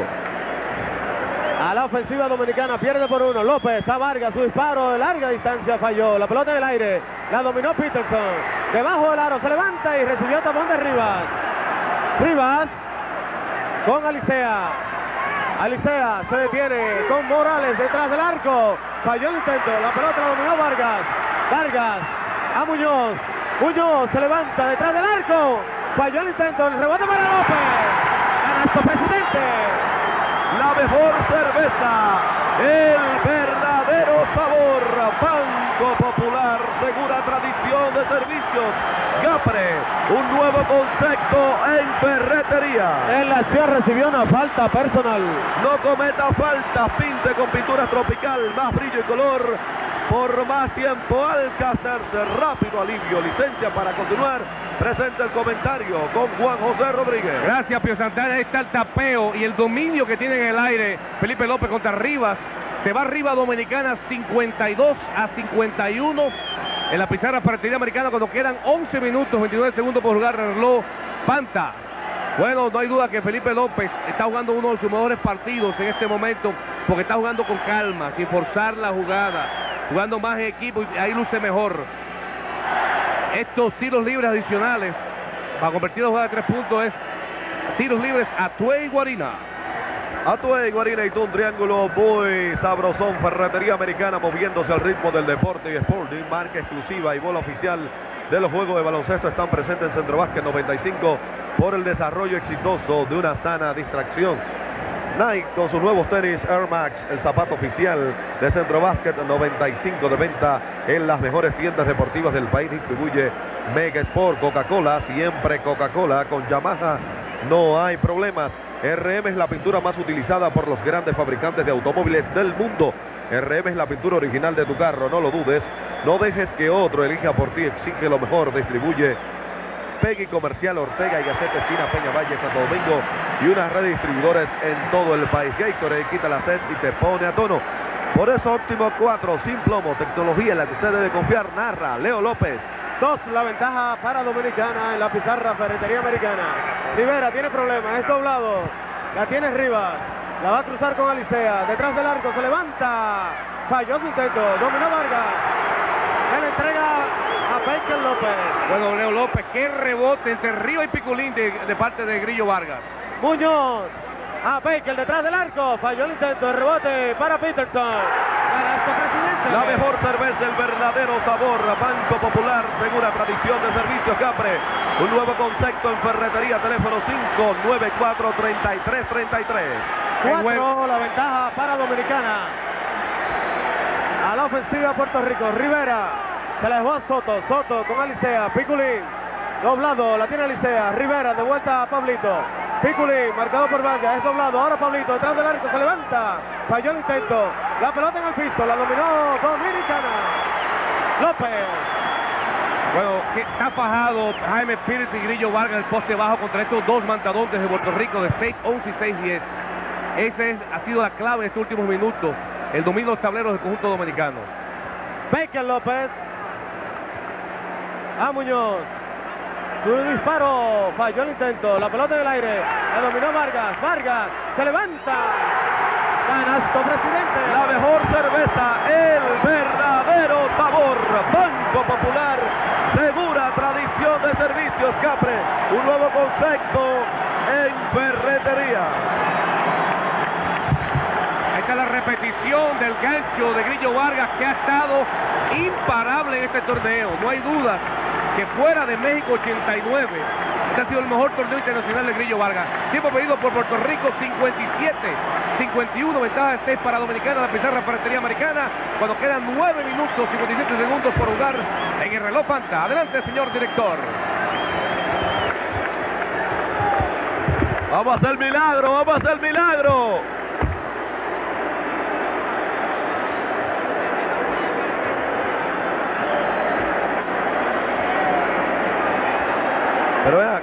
A la ofensiva dominicana, pierde por uno. López a Vargas, su disparo de larga distancia falló. La pelota en el aire, la dominó Peterson. Debajo del aro, se levanta y recibió tapón de Rivas. Rivas con Alicea. Alicea se detiene con Morales detrás del arco. Falló el intento, la pelota la dominó Vargas. Vargas a Muñoz. Muñoz se levanta detrás del arco. Falló el intento, el rebote para López. Canasto, presidente. La mejor cerveza, el verdadero sabor. Banco Popular, segura tradición de servicios. Gapre, un nuevo concepto en ferretería. En la acción recibió una falta personal. No cometa faltas, pinte con pintura tropical, más brillo y color. Por más tiempo, Alcacerse, rápido alivio, licencia para continuar. Presenta el comentario con Juan José Rodríguez. Gracias, Pío Santana. Ahí está el tapeo y el dominio que tiene en el aire Felipe López contra Rivas. Se va arriba Dominicana cincuenta y dos a cincuenta y uno en la pizarra ferretería americana cuando quedan once minutos, veintinueve segundos por jugar el reloj. Panta. Bueno, no hay duda que Felipe López está jugando uno de sus mejores partidos en este momento porque está jugando con calma, sin forzar la jugada, jugando más en equipo y ahí luce mejor. Estos tiros libres adicionales para convertir la jugada de tres puntos es tiros libres a Tuey Guarina. Atuey, Guarina y tú, un triángulo muy sabrosón. Ferretería americana moviéndose al ritmo del deporte y Sporting. Marca exclusiva y bola oficial de los juegos de baloncesto están presentes en Centro Básquet noventa y cinco por el desarrollo exitoso de una sana distracción. Nike con sus nuevos tenis Air Max, el zapato oficial de Centro Básquet noventa y cinco de venta en las mejores tiendas deportivas del país. Distribuye Mega Sport. Coca-Cola, siempre Coca-Cola. Con Yamaha no hay problemas. R M es la pintura más utilizada por los grandes fabricantes de automóviles del mundo. R M es la pintura original de tu carro, no lo dudes. No dejes que otro elija por ti, exige lo mejor. Distribuye Peggy Comercial, Ortega y Gaceta, esquina Peña Valle, Santo Domingo, y unas redes de distribuidores en todo el país. Gatorade quita la sed y te pone a tono. Por eso Óptimo cuatro, sin plomo, tecnología en la que usted debe confiar. Narra Leo López. Dos la ventaja para Dominicana en la pizarra ferretería americana. Rivera tiene problemas, es doblado. La tiene Rivas. La va a cruzar con Alicea. Detrás del arco se levanta. Falló su intento. Dominó Vargas. Él entrega a Baker López. Bueno, Leo López, qué rebote entre Río y Piculín de, de parte de Grillo Vargas. Muñoz. A Baker detrás del arco. Falló el intento. El rebote para Peterson. La mejor cerveza, el verdadero sabor. Banco Popular, segura tradición de servicios. Capre, un nuevo concepto en ferretería. Teléfono cinco nueve cuatro, tres tres tres tres. Cuatro la ventaja para Dominicana. A la ofensiva Puerto Rico. Rivera se la dejó a Soto. Soto con Alicea. Piculín doblado, la tiene Alicea. Rivera de vuelta a Pablito. Piculín marcado por Vargas, es doblado. Ahora Pablito detrás del arco, se levanta. Falló el intento. La pelota en el piso, la dominó Dominicana. López. Bueno, que está fajado Jaime Pérez y Grillo Vargas el poste bajo contra estos dos mantadores de Puerto Rico de seis once y seis diez. Esa es, ha sido la clave en estos últimos minutos. El dominio de los tableros del conjunto dominicano. Baker López. A Muñoz. Su disparo, falló el intento, la pelota en el aire, la dominó Vargas, Vargas se levanta, canasto presidente. La mejor cerveza, el verdadero sabor. Banco Popular, segura tradición de servicios. Capre, un nuevo concepto en ferretería. Esta es la repetición del gancho de Grillo Vargas que ha estado imparable en este torneo, no hay duda que fuera de México ochenta y nueve, este ha sido el mejor torneo internacional de Grillo Vargas. Tiempo pedido por Puerto Rico, cincuenta y siete cincuenta y uno, ventaja de seis para Dominicana, la pizarra ferretería americana, cuando quedan nueve minutos, cincuenta y siete segundos por jugar en el reloj Panta. Adelante, señor director. Vamos a hacer milagro, vamos a hacer milagro. Pero vean.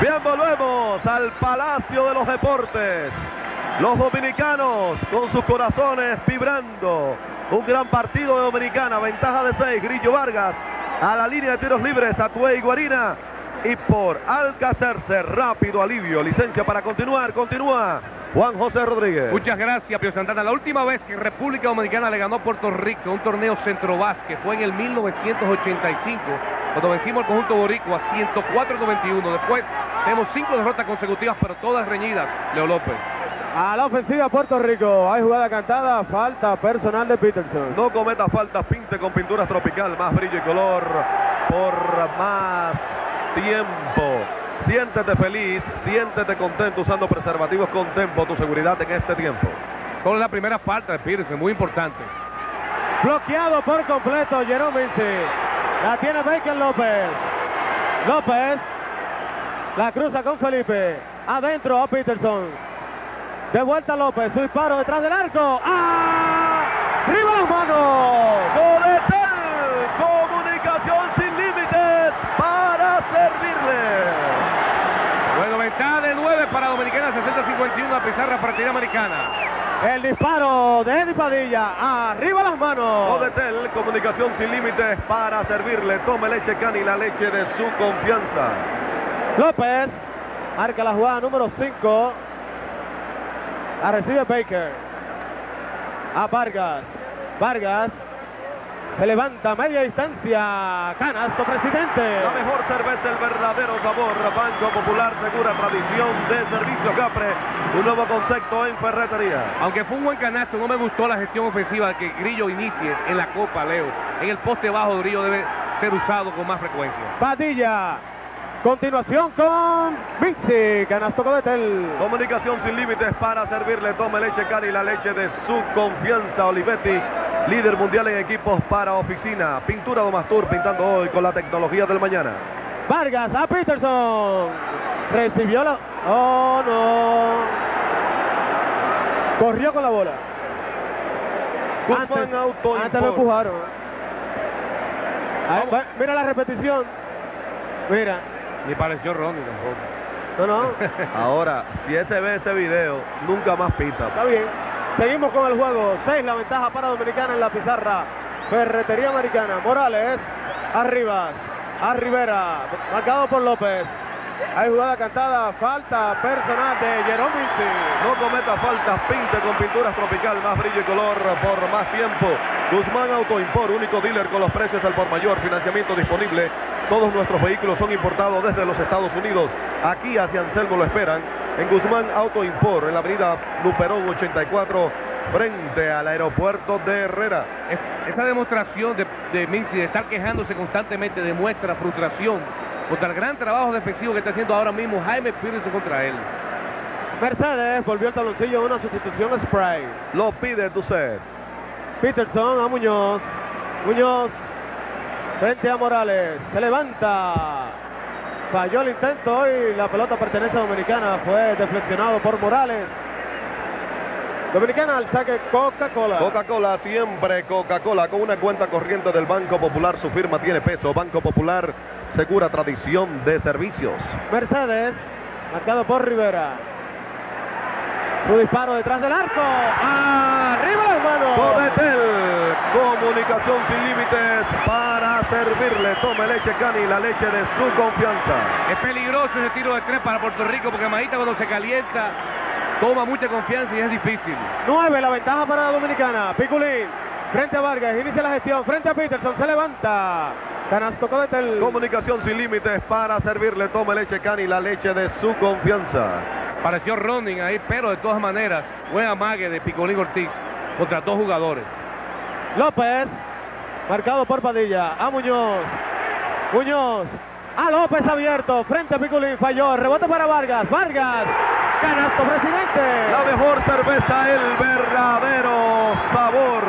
Bien, volvemos al Palacio de los Deportes. Los dominicanos con sus corazones vibrando. Un gran partido de Dominicana, ventaja de seis. Grillo Vargas a la línea de tiros libres, Atuey Guarina. Y por Alcacerse, rápido alivio. Licencia para continuar, continúa Juan José Rodríguez. Muchas gracias, Pío Santana. La última vez que República Dominicana le ganó a Puerto Rico un torneo Centrobásquet fue en el mil novecientos ochenta y cinco, cuando vencimos al conjunto boricua ciento cuatro a noventa y uno. Después tenemos cinco derrotas consecutivas, pero todas reñidas, Leo López. A la ofensiva Puerto Rico, hay jugada cantada, falta personal de Peterson. No cometa faltas, pinte con pinturas tropical, más brillo y color por más tiempo. Siéntete feliz, siéntete contento usando preservativos con Tempo, tu seguridad en este tiempo. Con la primera falta de Peterson, muy importante. Bloqueado por completo Jerome Vinci. La tiene Baker López. López la cruza con Felipe. Adentro a Peterson. De vuelta López, su disparo detrás del arco. ¡Ah! ¡Arriba las manos! Godetel, comunicación sin límites para servirle. Bueno, ventaja de nueve para Dominicana, sesenta a cincuenta y uno, la pizarra partida americana. El disparo de Eddie Padilla. Arriba las manos. Godetel, comunicación sin límites para servirle. Tome leche Cani, la leche de su confianza. López marca la jugada número cinco. La recibe Baker. A Vargas. Vargas se levanta a media distancia. Canasto, presidente. La mejor cerveza, el verdadero sabor. Banco Popular, segura tradición de servicio Capre. Un nuevo concepto en ferretería. Aunque fue un buen canasto, no me gustó la gestión ofensiva que Grillo inicie en la Copa, Leo. En el poste bajo, Grillo debe ser usado con más frecuencia. Padilla. Continuación con Vinci. Canasto Godetel. Comunicación sin límites para servirle. Tome leche Cani, la leche de su confianza. Olivetti, líder mundial en equipos para oficina. Pintura Domastur, pintando hoy con la tecnología del mañana. Vargas a Peterson. Recibió la... Oh, no. Corrió con la bola. Guzmán Auto Antes lo Import. empujaron. Ahí, va, mira la repetición. Mira. Ni pareció Ronnie tampoco. No, no. Ahora, si ese ve ese video, nunca más pita. Está bien. Seguimos con el juego. seis la ventaja para Dominicana en la pizarra. Ferretería Americana. Morales. Arriba. A Rivera. Marcado por López. Hay jugada cantada. Falta personal de Jerome Vinci. No cometa faltas, pinte con pinturas tropical, más brillo y color por más tiempo. Guzmán Auto Import, único dealer con los precios al por mayor, financiamiento disponible. Todos nuestros vehículos son importados desde los Estados Unidos. Aquí hacia Anselmo lo esperan. En Guzmán Auto Import, en la avenida Luperón ochenta y cuatro, frente al aeropuerto de Herrera. Es- esa demostración de, de Mincy de estar quejándose constantemente demuestra frustración contra el gran trabajo defensivo que está haciendo ahora mismo Jaime Peterson contra él. Mercedes volvió el taloncillo de una sustitución spray. Lo pide tu ser. Peterson a Muñoz. Muñoz frente a Morales. Se levanta. Falló el intento y la pelota pertenece a Dominicana. Fue deflexionado por Morales. Dominicana al saque Coca-Cola. Coca-Cola, siempre Coca-Cola, con una cuenta corriente del Banco Popular, su firma tiene peso. Banco Popular, segura tradición de servicios. Mercedes, marcado por Rivera. Su disparo detrás del arco. ¡Arriba las manos! Godetel, comunicación sin límites para servirle. Tome leche Cani, la leche de su confianza. Es peligroso ese tiro de tres para Puerto Rico porque Maíta cuando se calienta toma mucha confianza y es difícil. nueve la ventaja para la Dominicana. Piculín frente a Vargas, inicia la gestión. Frente a Peterson, se levanta. Canasto Godetel. Comunicación sin límites para servirle. Tome leche Cani, la leche de su confianza. Pareció running ahí, pero de todas maneras, buen amague de Picolín Ortiz contra dos jugadores. López, marcado por Padilla. A Muñoz. Muñoz. A López abierto. Frente a Piculín, falló. Rebote para Vargas. Vargas. Canasto, presidente. La mejor cerveza, el verdadero sabor.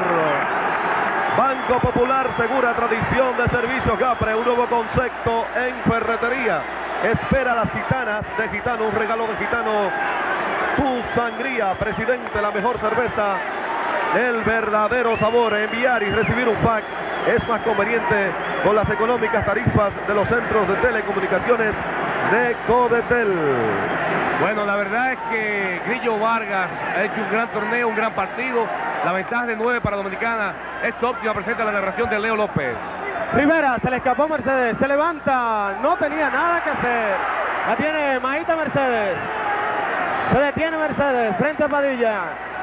Banco Popular, segura tradición de servicios Capre, un nuevo concepto en ferretería. Espera las gitanas de Gitano, un regalo de Gitano. Tu sangría, presidente, la mejor cerveza, el verdadero sabor. Enviar y recibir un fax es más conveniente con las económicas tarifas de los centros de telecomunicaciones de Codetel. Bueno, la verdad es que Grillo Vargas ha hecho un gran torneo, un gran partido. La ventaja de nueve para Dominicana es óptima, presenta la narración de Leo López. Rivera, se le escapó Mercedes, se levanta, no tenía nada que hacer. La tiene Maíta Mercedes. Se detiene Mercedes frente a Padilla.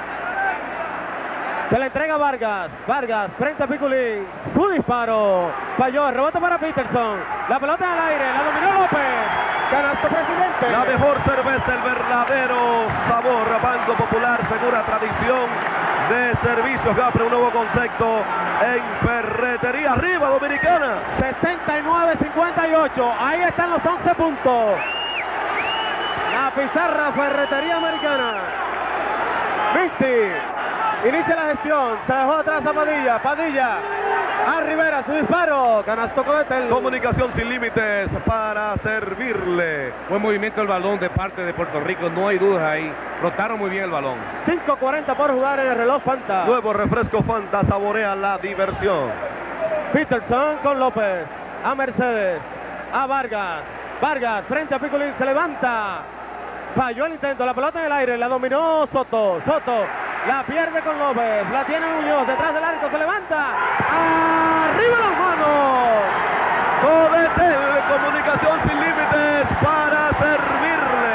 Se le entrega Vargas. Vargas frente a Piculín. Su disparo. Falló. El rebote para Peterson. La pelota en el aire. La dominó López. Canasto presidente. La mejor cerveza, el verdadero sabor. Banco Popular, segura tradición de servicios. Gapre, un nuevo concepto en ferretería. Arriba Dominicana. sesenta y nueve a cincuenta y ocho. Ahí están los once puntos. La pizarra Ferretería Americana. Visti. Inicia la gestión, se dejó atrás a Padilla, Padilla a Rivera, su disparo, canasto Codetel. Comunicación sin límites para servirle. Buen movimiento del balón de parte de Puerto Rico, no hay dudas ahí. Rotaron muy bien el balón. cinco cuarenta por jugar en el reloj Fanta. Nuevo refresco Fanta, saborea la diversión. Peterson con López, a Mercedes, a Vargas. Vargas frente a Piculín, se levanta. Falló el intento, la pelota en el aire, la dominó Soto, Soto. La pierde con López, la tiene Muñoz, detrás del arco, se levanta. ¡Arriba las manos! Codetel, comunicación sin límites para servirle.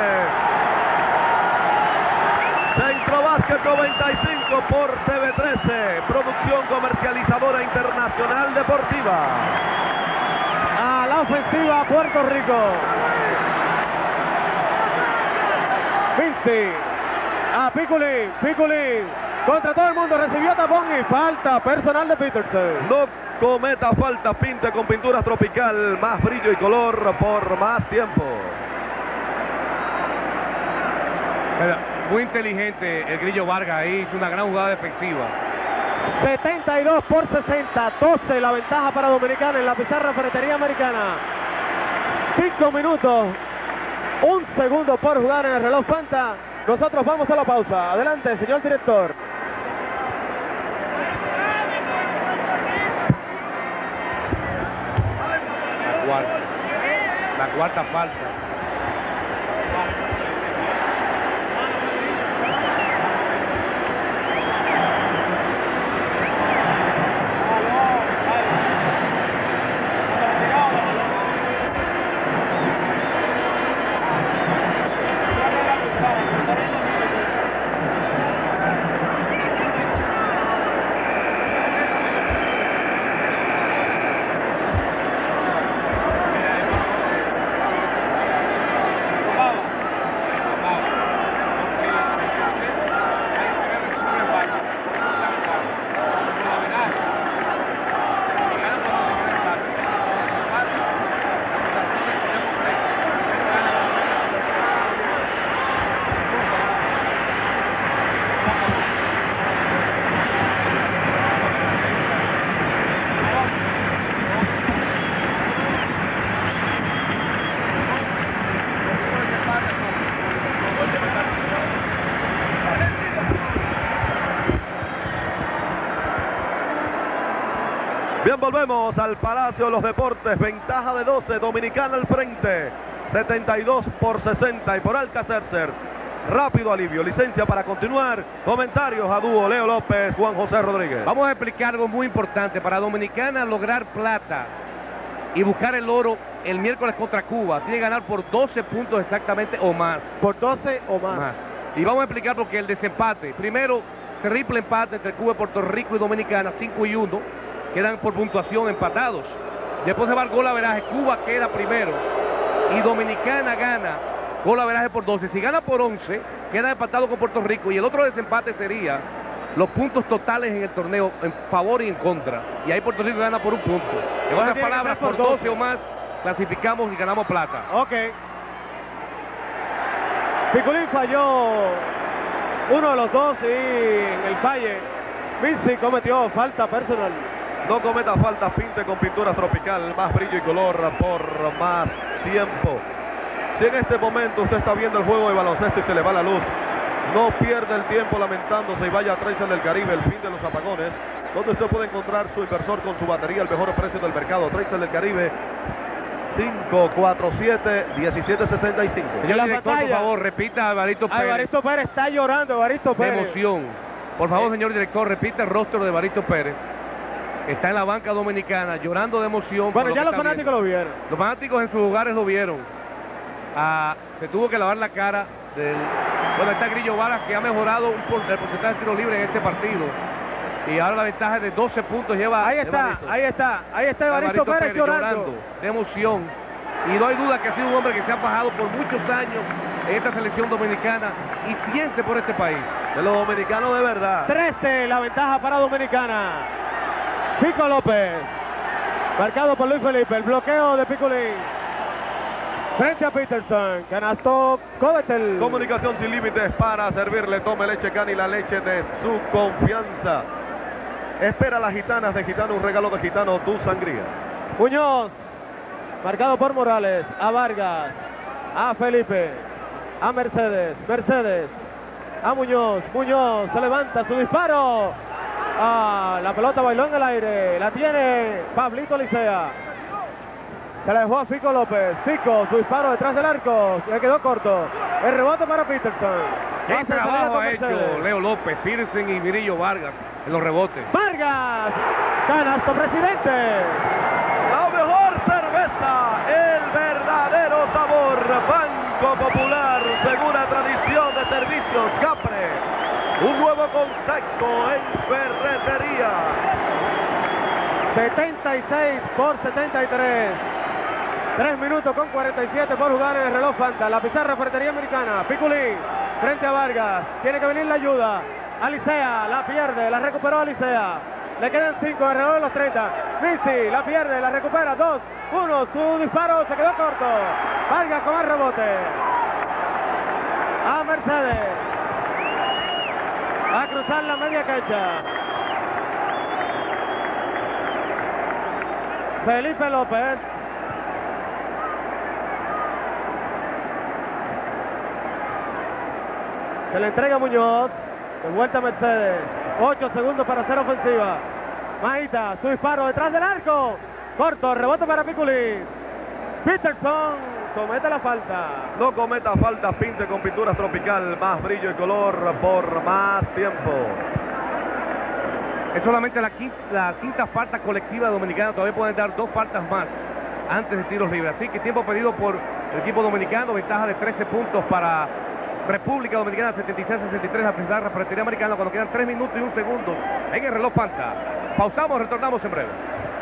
Centro Básquet noventa y cinco por T V trece, producción comercializadora internacional deportiva. A la ofensiva Puerto Rico. Vinci. A Piculín, Piculín, contra todo el mundo, recibió tapón y falta personal de Peterson. No cometa falta, pinte con pintura tropical, más brillo y color por más tiempo. Muy inteligente el Grillo Vargas ahí, hizo una gran jugada defensiva. setenta y dos por sesenta, doce la ventaja para Dominicana en la pizarra Ferretería Americana. cinco minutos, un segundo por jugar en el reloj Fanta. Nosotros vamos a la pausa. Adelante, señor director. La cuarta. La cuarta falta. Bien, volvemos al Palacio de los Deportes, ventaja de doce, Dominicana al frente, setenta y dos por sesenta y por Alcacercer, rápido alivio, licencia para continuar, comentarios a dúo, Leo López, Juan José Rodríguez. Vamos a explicar algo muy importante, para Dominicana lograr plata y buscar el oro el miércoles contra Cuba, tiene que ganar por doce puntos exactamente o más. Por doce o más. más. Y vamos a explicar por qué el desempate, primero, triple empate entre Cuba, Puerto Rico y Dominicana, cinco y uno. Quedan por puntuación empatados. Después se va el gol averaje. Cuba queda primero. Y Dominicana gana gol averaje por doce. Si gana por once, queda empatado con Puerto Rico. Y el otro desempate sería los puntos totales en el torneo en favor y en contra. Y ahí Puerto Rico gana por un punto. En otras palabras, por doce o más, clasificamos y ganamos plata. Ok. Piculín falló uno de los dos y en el falle Vinci cometió falta personal. No cometa falta, pinte con pintura tropical, más brillo y color por más tiempo. Si en este momento usted está viendo el juego de baloncesto y se le va la luz, no pierda el tiempo lamentándose y vaya a Tracer del Caribe, el fin de los apagones, donde usted puede encontrar su inversor con su batería al mejor precio del mercado. Tracer del Caribe, cinco cuatro siete, diecisiete sesenta y cinco. Señor la director, batalla. por favor, repita a Evaristo Pérez. Evaristo Pérez está llorando, Evaristo De Pérez. emoción. Por favor, señor director, repita el rostro de Evaristo Pérez. Está en la banca dominicana llorando de emoción. por Bueno, lo ya que los está fanáticos viendo. lo vieron. Los fanáticos en sus hogares lo vieron. Ah, se tuvo que lavar la cara del... Bueno, está Grillo Varas, que ha mejorado un por... el porcentaje de tiro libre en este partido. Y ahora la ventaja de doce puntos lleva... Ahí está, Evaristo. ahí está, ahí está Evaristo, Evaristo Pérez, llorando. de emoción. Y no hay duda que ha sido un hombre que se ha bajado por muchos años en esta selección dominicana y siente por este país. De los dominicanos de verdad. trece la ventaja para Dominicana. Pico López. Marcado por Luis Felipe. El bloqueo de Piculín. Frente a Peterson. Canasto Covetel. Comunicación sin límites para servirle. Tome leche Cani, la leche de su confianza. Espera a las gitanas de Gitano, un regalo de Gitano, tu sangría. Muñoz. Marcado por Morales. A Vargas. A Felipe. A Mercedes. Mercedes. A Muñoz. Muñoz se levanta su disparo. Ah, la pelota bailó en el aire. La tiene Pablito Licea. Se la dejó a Fico López. Fico, su disparo detrás del arco. Se quedó corto. El rebote para Peterson. ¿Qué Hace trabajo salida con ha hecho Mercedes. Leo López, Peterson y Virillo Vargas en los rebotes? Vargas. Canasto, presidente. La mejor cerveza, el verdadero sabor. Banco Popular, segura tradición de servicios. Capre. Un nuevo concepto en ferretería. setenta y seis por setenta y tres. tres minutos con cuarenta y siete por jugar en el reloj Fanta. La pizarra ferretería americana. Piculín frente a Vargas. Tiene que venir la ayuda. Alicea la pierde, la recuperó Alicea. Le quedan cinco alrededor de los treinta. Missy la pierde, la recupera. dos, uno. Su disparo se quedó corto. Vargas con el rebote. A Mercedes. A cruzar la media cancha. Felipe López. Se le entrega a Muñoz. De vuelta a Mercedes. ocho segundos para hacer ofensiva. Maíta, su disparo detrás del arco. Corto, rebote para Piculín. Peterson comete la falta. No cometa falta, pinte con pinturas tropical. Más brillo y color por más tiempo. Es solamente la quinta, la quinta falta colectiva dominicana. Todavía pueden dar dos faltas más antes de tiros libres. Así que tiempo pedido por el equipo dominicano. Ventaja de trece puntos para República Dominicana, setenta y seis a sesenta y tres. A pesar de la ferretería americana cuando quedan tres minutos y un segundo en el reloj Fanta. Pausamos, retornamos en breve.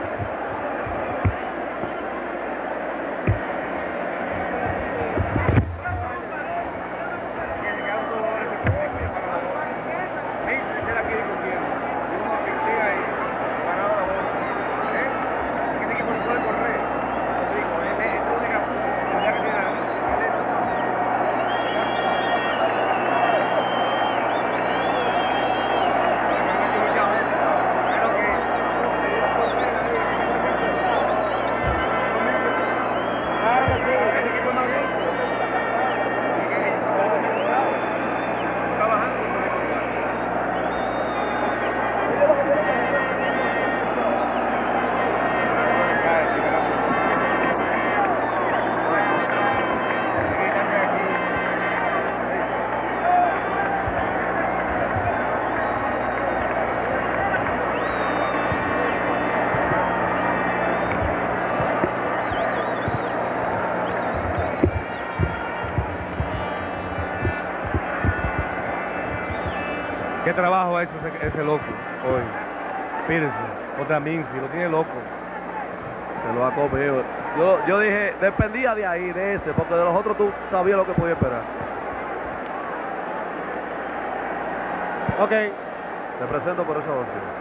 ¿Qué trabajo ha hecho ese, ese loco hoy? Peterson, otra Mincy, lo tiene loco. Se lo ha comido. Yo, yo dije, dependía de ahí, de ese, porque de los otros tú sabías lo que podía esperar. Ok. Te presento por esa opción.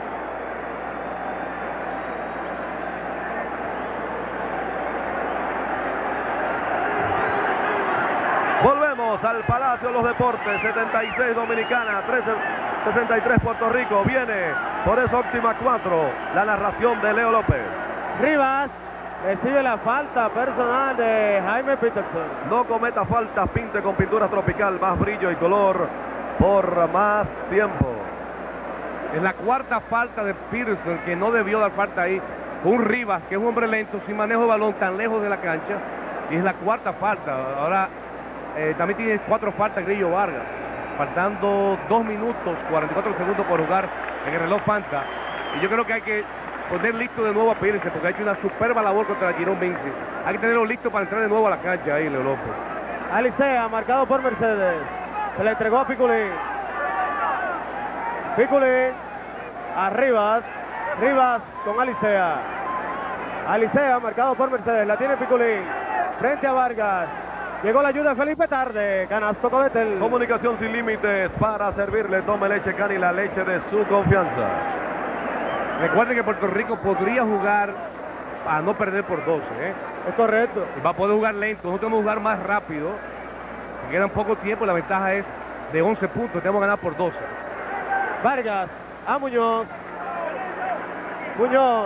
Volvemos al Palacio de los Deportes. setenta y seis Dominicana, trece, sesenta y tres Puerto Rico. Viene por eso óptima cuatro. La narración de Leo López. Rivas recibe la falta personal de Jaime Peterson. No cometa faltas, pinte con pintura tropical, más brillo y color por más tiempo. Es la cuarta falta de Peterson, que no debió dar falta ahí. con un Rivas, que es un hombre lento, sin manejo de balón, tan lejos de la cancha. Y es la cuarta falta. Ahora eh, también tiene cuatro faltas Grillo Vargas. Faltando dos minutos, cuarenta y cuatro segundos por jugar en el reloj Fanta. Y yo creo que hay que poner listo de nuevo a Pérez, porque ha hecho una superba labor contra Girón Vinci. Hay que tenerlo listo para entrar de nuevo a la cancha ahí, Leo López. Alicea, marcado por Mercedes. Se le entregó a Piculín. Piculín a Rivas. Rivas con Alicea. Alicea, marcado por Mercedes. La tiene Piculín. Frente a Vargas. Llegó la ayuda de Felipe Tarde. Canasto Codetel. Comunicación sin límites para servirle. Tome leche Cani, la leche de su confianza. Recuerden que Puerto Rico podría jugar a no perder por doce. ¿eh? Es correcto. Y va a poder jugar lento. Nosotros tenemos que jugar más rápido. Queda poco tiempo. La ventaja es de once puntos. Tenemos que ganar por doce. Vargas a Muñoz. Muñoz.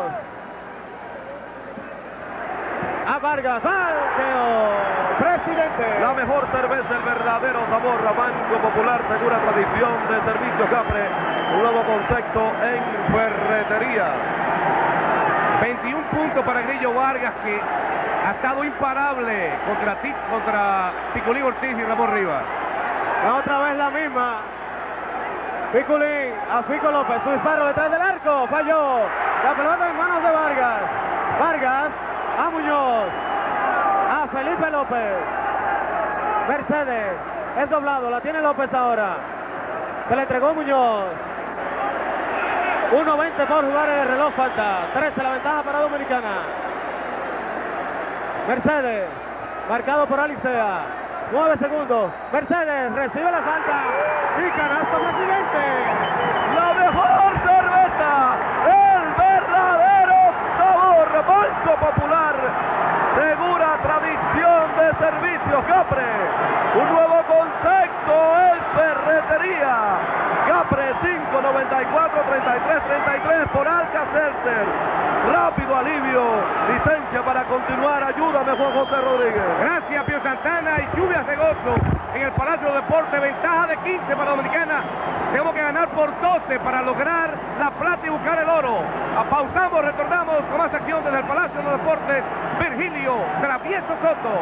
A Vargas. ¡Valteo! Presidente. La mejor cerveza, el verdadero sabor. Banco Popular, segura tradición de servicio Capre. Un nuevo concepto en ferretería. veintiún puntos para Grillo Vargas, que ha estado imparable contra, contra Piculín Ortiz y Ramón Rivas. Otra vez la misma. Piculín a Fico López. Su disparo detrás del arco. Falló. La pelota en manos de Vargas. Vargas a Muñoz. A Felipe López. Mercedes. Es doblado. La tiene López ahora. Se le entregó Muñoz. uno veinte por jugar en el reloj. Falta. trece la ventaja para Dominicana. Mercedes. Marcado por Alicea. nueve segundos. Mercedes recibe la falta. Y canasto presidente. La mejor cerveza. El verdadero sabor. Banco Popular. Segura tradición de servicios Capre. Un nuevo concepto en ferretería. Capre cinco noventa y cuatro, treinta y tres, treinta y tres por Alka-Seltzer. Rápido alivio. Licencia para continuar. Ayúdame, Juan José Rodríguez. Gracias, Pío Santana. Y lluvias de gozo en el Palacio de Deportes. Ventaja de quince para Dominicana. Tenemos que ganar por doce para lograr la plata y buscar el oro. Pausamos, retornamos con más acción desde el Palacio de Deportes. Virgilio Travieso Soto.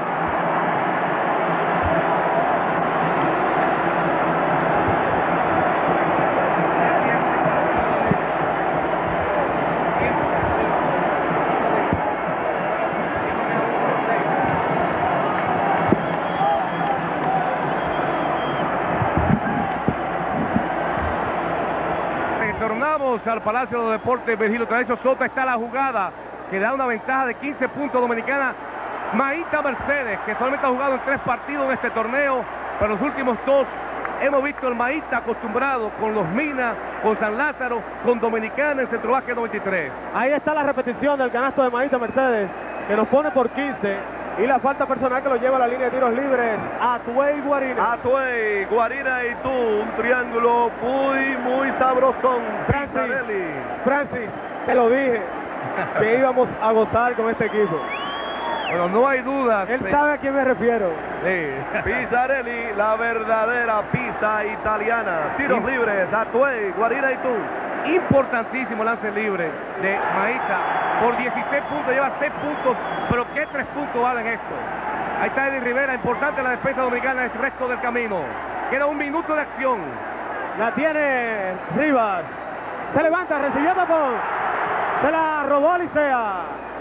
Retornamos al Palacio de Deportes. Virgilio Travieso Soto. Está la jugada que da una ventaja de quince puntos Dominicana. Maíta Mercedes, que solamente ha jugado en tres partidos en este torneo, pero los últimos dos hemos visto el Maíta acostumbrado con los Minas, con San Lázaro, con Dominicana en Centro Básquet noventa y tres. Ahí está la repetición del canasto de Maíta Mercedes, que nos pone por quince. Y la falta personal que lo lleva a la línea de tiros libres. Atuey Guarina. Atuey, Guarina y tú. Un triángulo muy, muy sabrosón. Francis, Francis, te lo dije, que íbamos a gozar con este equipo. Bueno, no hay duda. Él sabe a quién me refiero. Sí. Pizzarelli, la verdadera pizza italiana. Tiros Sí. libres, Atuey, Guarina y tú. Importantísimo lance libre de Maíta. Por dieciséis puntos, lleva seis puntos. Pero ¿qué tres puntos valen esto? Ahí está Eddie Rivera, importante la defensa dominicana en el resto del camino. Queda un minuto de acción. La tiene Rivas. Se levanta, recibió tapón. Se la robó Alicea.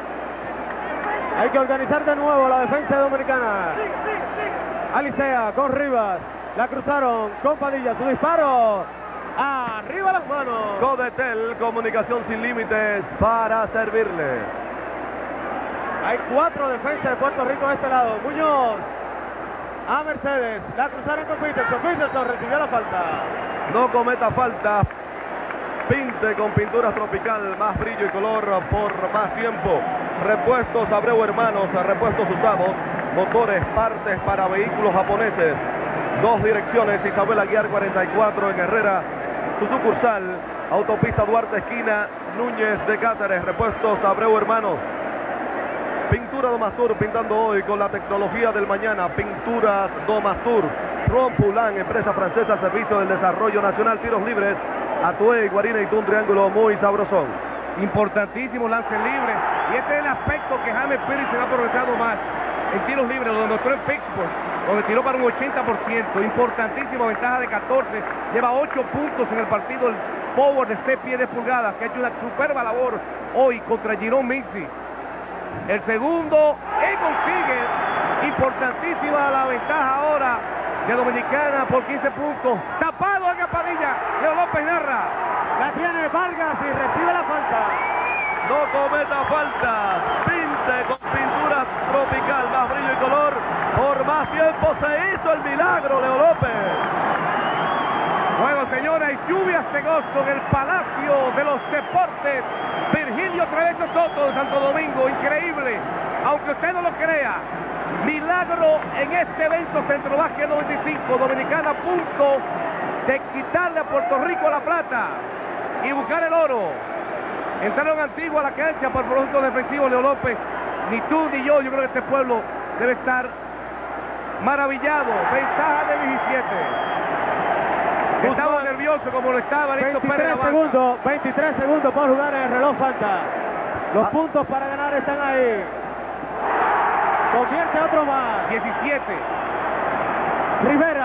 Hay que organizar de nuevo la defensa dominicana. Alicea con Rivas. La cruzaron con Padilla. Su disparo. Arriba las manos. Codetel, comunicación sin límites para servirle. Hay cuatro defensas de Puerto Rico a este lado. Muñoz a Mercedes. La cruzaron con Peterson. Peterson recibió la falta. No cometa falta. Pinte con pinturas tropical, más brillo y color por más tiempo. Repuestos Abreu Hermanos, repuestos usados, motores, partes para vehículos japoneses. Dos direcciones, Isabel Aguiar cuarenta y cuatro en Herrera. Su sucursal, autopista Duarte esquina, Núñez de Cáceres. Repuestos Abreu Hermanos. Pintura Domastur, pintando hoy con la tecnología del mañana. Pinturas Domastur. Rompulan, empresa francesa, servicio del desarrollo nacional. Tiros libres. Atuey, Guarina y tú, un triángulo muy sabrosón. Importantísimo lance libre. Y este es el aspecto que James Pérez se ha aprovechado más en tiros libres. Lo demostró en Pittsburgh, donde tiró para un ochenta por ciento. Importantísima ventaja de catorce. Lleva ocho puntos en el partido. El forward de seis pies de pulgadas, que ha hecho una superba labor hoy contra Jerome Mincy. El segundo, él consigue. Importantísima la ventaja ahora de Dominicana por quince puntos. Tapado a Padilla. Leo López narra. La tiene Vargas y recibe la falta. No cometa falta. Pinte con pintura tropical, más brillo y color. Por más tiempo se hizo el milagro, Leo López. Bueno, señores, lluvias de gozo en el Palacio de los Deportes. Virgilio Trevecho Soto de Santo Domingo, increíble. Aunque usted no lo crea, milagro en este evento Centro Básquet noventa y cinco. Dominicana a punto de quitarle a Puerto Rico la plata y buscar el oro. Entraron Antigua a la cancha por producto defensivo, Leo López. Ni tú ni yo, yo creo que este pueblo debe estar maravillado. Ventaja de diecisiete. Estaba nervioso como lo estaba Néstor Pérez. veintitrés segundos, veintitrés segundos por jugar en el reloj falta. Los ah. puntos para ganar están ahí. Convierte otro más. diecisiete. Rivera.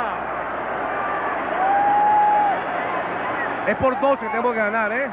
Es por doce que tenemos que ganar, ¿eh?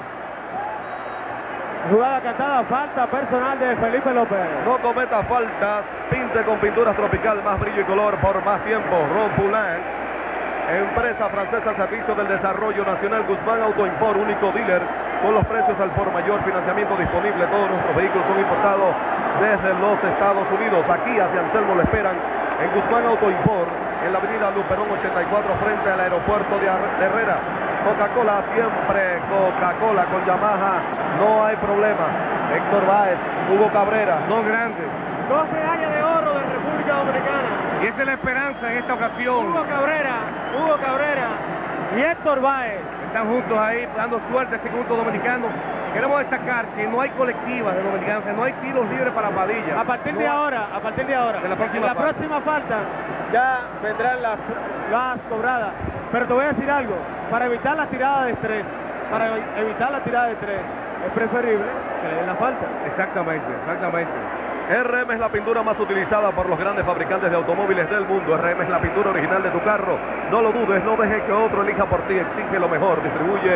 Jugada cantada, falta personal de Felipe López. No cometa faltas. Pinte con pinturas tropical, más brillo y color por más tiempo. Ron Poulin. Empresa francesa al servicio del desarrollo nacional. Guzmán Auto Import, único dealer con los precios al por mayor, financiamiento disponible. Todos nuestros vehículos son importados desde los Estados Unidos. Aquí hacia Anselmo lo esperan en Guzmán Auto Import, en la avenida Luperón ochenta y cuatro frente al aeropuerto de Herrera. Coca-Cola, siempre Coca-Cola con Yamaha, no hay problema. Héctor Báez, Hugo Cabrera, dos grandes. Dos medallas de oro de República Dominicana. Y esa es la esperanza en esta ocasión. Hugo Cabrera, Hugo Cabrera y Héctor Báez. Están juntos ahí, dando suerte a este conjunto dominicano. Queremos destacar que no hay colectivas de dominicanos, no hay tiros libres para Padilla. A partir no de hay... ahora, a partir de ahora. De la próxima, en la falta. próxima falta ya vendrán las, las cobradas. Pero te voy a decir algo, para evitar la tirada de estrés, para evitar la tirada de estrés, es preferible que le den la falta. Exactamente, exactamente. R M es la pintura más utilizada por los grandes fabricantes de automóviles del mundo. R M es la pintura original de tu carro. No lo dudes, no dejes que otro elija por ti. Exige lo mejor. Distribuye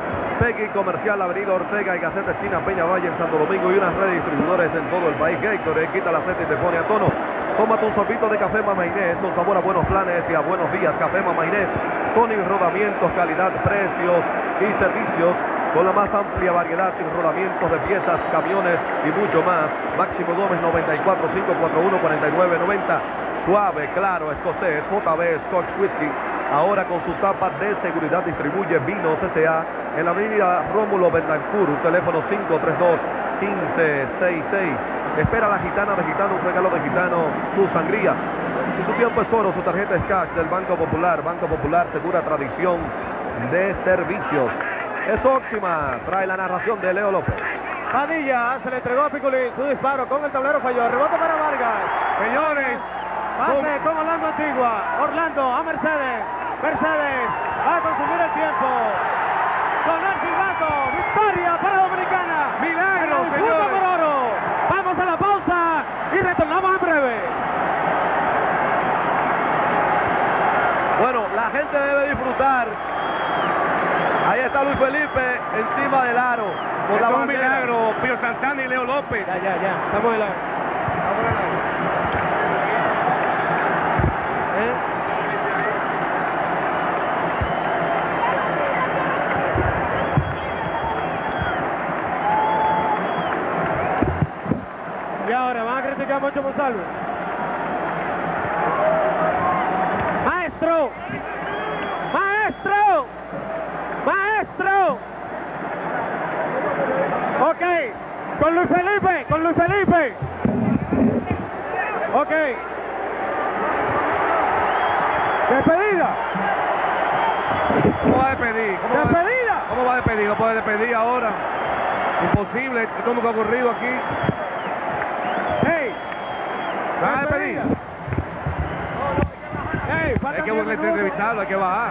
Peggy Comercial, Avenida Ortega y Gaceta Esquina Peña Valle en Santo Domingo y unas redes de distribuidores en todo el país. Gatorade, quita la sed y te pone a tono. Tómate un sorbito de café Mama Inés con sabor a buenos planes y a buenos días. Café Mama Inés con enrodamientos, calidad, precios y servicios. Con la más amplia variedad, enrolamientos de piezas, camiones y mucho más. Máximo Gómez noventa y cuatro, cinco cuatro uno, cuarenta y nueve noventa. Suave, claro, escocés, J B Scotch Whisky. Ahora con sus tapas de seguridad distribuye Vinos S A en la avenida Rómulo Betancourt. Teléfono cinco tres dos, uno cinco seis seis. Espera la gitana de Gitano, un regalo de Gitano, tu sangría. Si su tiempo es oro, su tarjeta es cash del Banco Popular. Banco Popular, segura tradición de servicios. Es óptima, trae la narración de Leo López. Padilla se le entregó a Piculín, su disparo con el tablero falló, rebote para Vargas. Señores, pase con Orlando Antigua, Orlando a Mercedes, Mercedes va a consumir el tiempo. Con el silbato, victoria para Dominicana. Milagro, señores. Por oro. Vamos a la pausa y retornamos en breve. Bueno, la gente debe disfrutar. Ahí está Luis Felipe encima del aro. Con la un milagro, Pío Santana y Leo López. Ya, ya, ya. Estamos en la... Estamos en la... ¿Eh? Y ahora van a criticar mucho Monsalvo. Maestro. Maestro. Maestro. Ok. Con Luis Felipe. Con Luis Felipe. Ok. Despedida. ¿Cómo va a despedir? ¿Cómo Despedida. Va, ¿Cómo va a despedir? No puede despedir ahora. Imposible. Esto nunca ha ocurrido aquí. Hey. ¿Van a despedir? Hey, hay que entrevistarlo, hay que bajar.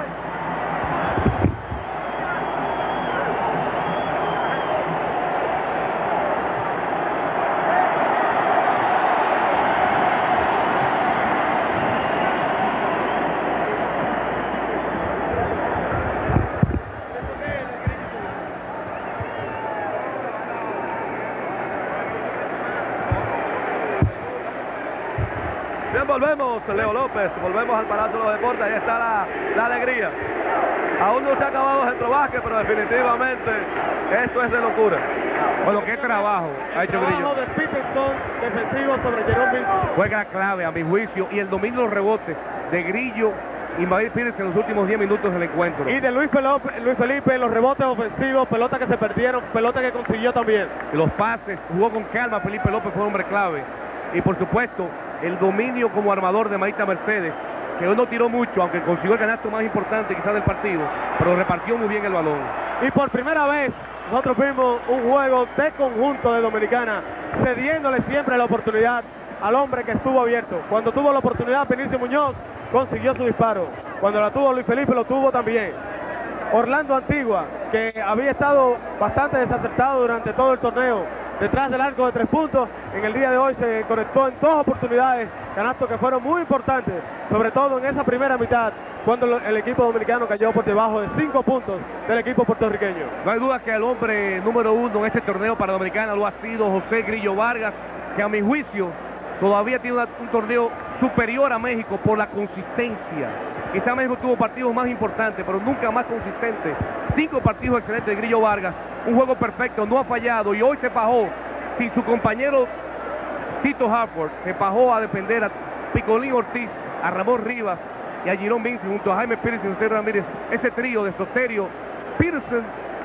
volvemos, Leo López, volvemos al Palacio de los Deportes, ahí está la, la alegría. Aún no se ha acabado el centrovásquet, pero definitivamente esto es de locura. Bueno, qué trabajo ha hecho Grillo. Trabajo de Peterson defensivo sobre Jerome Vincent. Juega clave a mi juicio y el dominio de los rebotes de Grillo y Maíz Pires en los últimos diez minutos del encuentro. Y de Luis Felipe, Luis Felipe en los rebotes ofensivos, pelota que se perdieron, pelota que consiguió también. Los pases, jugó con calma, Felipe López fue un hombre clave. Y por supuesto, el dominio como armador de Maíta Mercedes, que hoy no tiró mucho, aunque consiguió el canasto más importante quizás del partido, pero repartió muy bien el balón. Y por primera vez nosotros vimos un juego de conjunto de Dominicana, cediéndole siempre la oportunidad al hombre que estuvo abierto. Cuando tuvo la oportunidad Benicio Muñoz, consiguió su disparo. Cuando la tuvo Luis Felipe, lo tuvo también. Orlando Antigua, que había estado bastante desacertado durante todo el torneo, detrás del arco de tres puntos, en el día de hoy se conectó en dos oportunidades, canastos que fueron muy importantes, sobre todo en esa primera mitad, cuando el equipo dominicano cayó por debajo de cinco puntos del equipo puertorriqueño. No hay duda que el hombre número uno en este torneo para Dominicana lo ha sido José Grillo Vargas, que a mi juicio todavía tiene una, un torneo superior a México por la consistencia. Quizá México tuvo partidos más importantes, pero nunca más consistentes. Cinco partidos excelentes de Grillo Vargas, un juego perfecto, no ha fallado y hoy se fajó sin su compañero Tito Harford, se fajó a defender a Picolín Ortiz, a Ramón Rivas y a Jerome Vincent junto a Jaime Pires y José Ramírez. Ese trío de Soterio, Peterson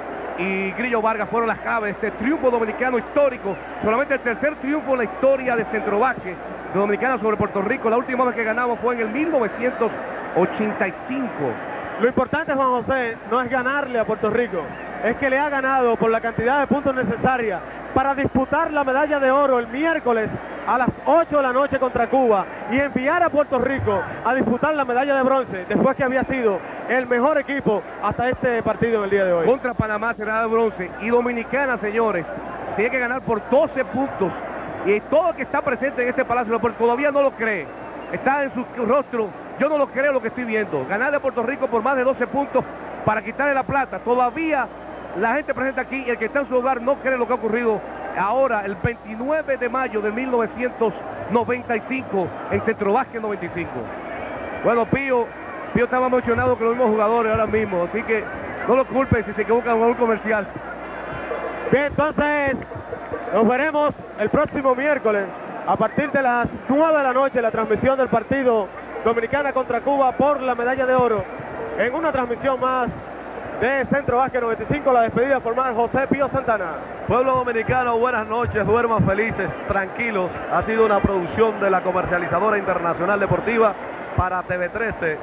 y Grillo Vargas fueron las claves de este triunfo dominicano histórico, solamente el tercer triunfo en la historia de centrovásquet de Dominicana sobre Puerto Rico. La última vez que ganamos fue en el mil novecientos ochenta y cinco. Lo importante, Juan José, no es ganarle a Puerto Rico, es que le ha ganado por la cantidad de puntos necesarias para disputar la medalla de oro el miércoles a las ocho de la noche contra Cuba y enviar a Puerto Rico a disputar la medalla de bronce después que había sido el mejor equipo hasta este partido en el día de hoy. Contra Panamá será de bronce y Dominicana, señores, tiene que ganar por doce puntos y todo el que está presente en este Palacio todavía no lo cree, está en su rostro. Yo no lo creo lo que estoy viendo. Ganarle a Puerto Rico por más de doce puntos para quitarle la plata. Todavía la gente presente aquí y el que está en su hogar no cree lo que ha ocurrido ahora, el veintinueve de mayo de mil novecientos noventa y cinco, en Centrovásquet noventa y cinco. Bueno, Pío, Pío estaba emocionado con los mismos jugadores ahora mismo, así que no lo culpen si se equivocan en un comercial. Bien, entonces nos veremos el próximo miércoles a partir de las nueve de la noche, la transmisión del partido Dominicana contra Cuba por la medalla de oro, en una transmisión más de Centrovásquet noventa y cinco, la despedida formal José Pío Santana. Pueblo dominicano, buenas noches, duerman felices, tranquilos. Ha sido una producción de la Comercializadora Internacional Deportiva para T V trece.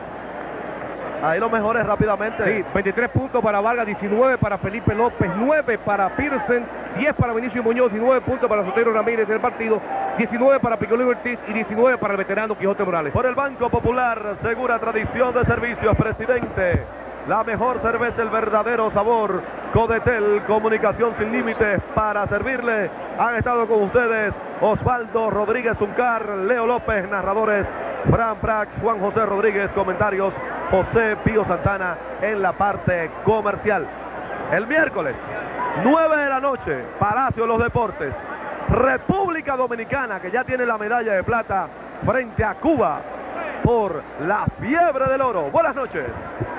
Ahí los mejores rápidamente. Sí, veintitrés puntos para Vargas, diecinueve para Felipe López, nueve para Peterson, diez para Benicio Muñoz, diecinueve puntos para Soterio Ramírez del partido, diecinueve para Picolín Ortiz y diecinueve para el veterano Quijote Morales. Por el Banco Popular, segura tradición de servicios, presidente. La mejor cerveza, el verdadero sabor. Codetel, comunicación sin límites para servirle. Han estado con ustedes Osvaldo Rodríguez Zuncar, Leo López, narradores, Fran Prax, Juan José Rodríguez, comentarios, José Pío Santana en la parte comercial. El miércoles, nueve de la noche, Palacio de los Deportes. República Dominicana, que ya tiene la medalla de plata frente a Cuba por la fiebre del oro. Buenas noches.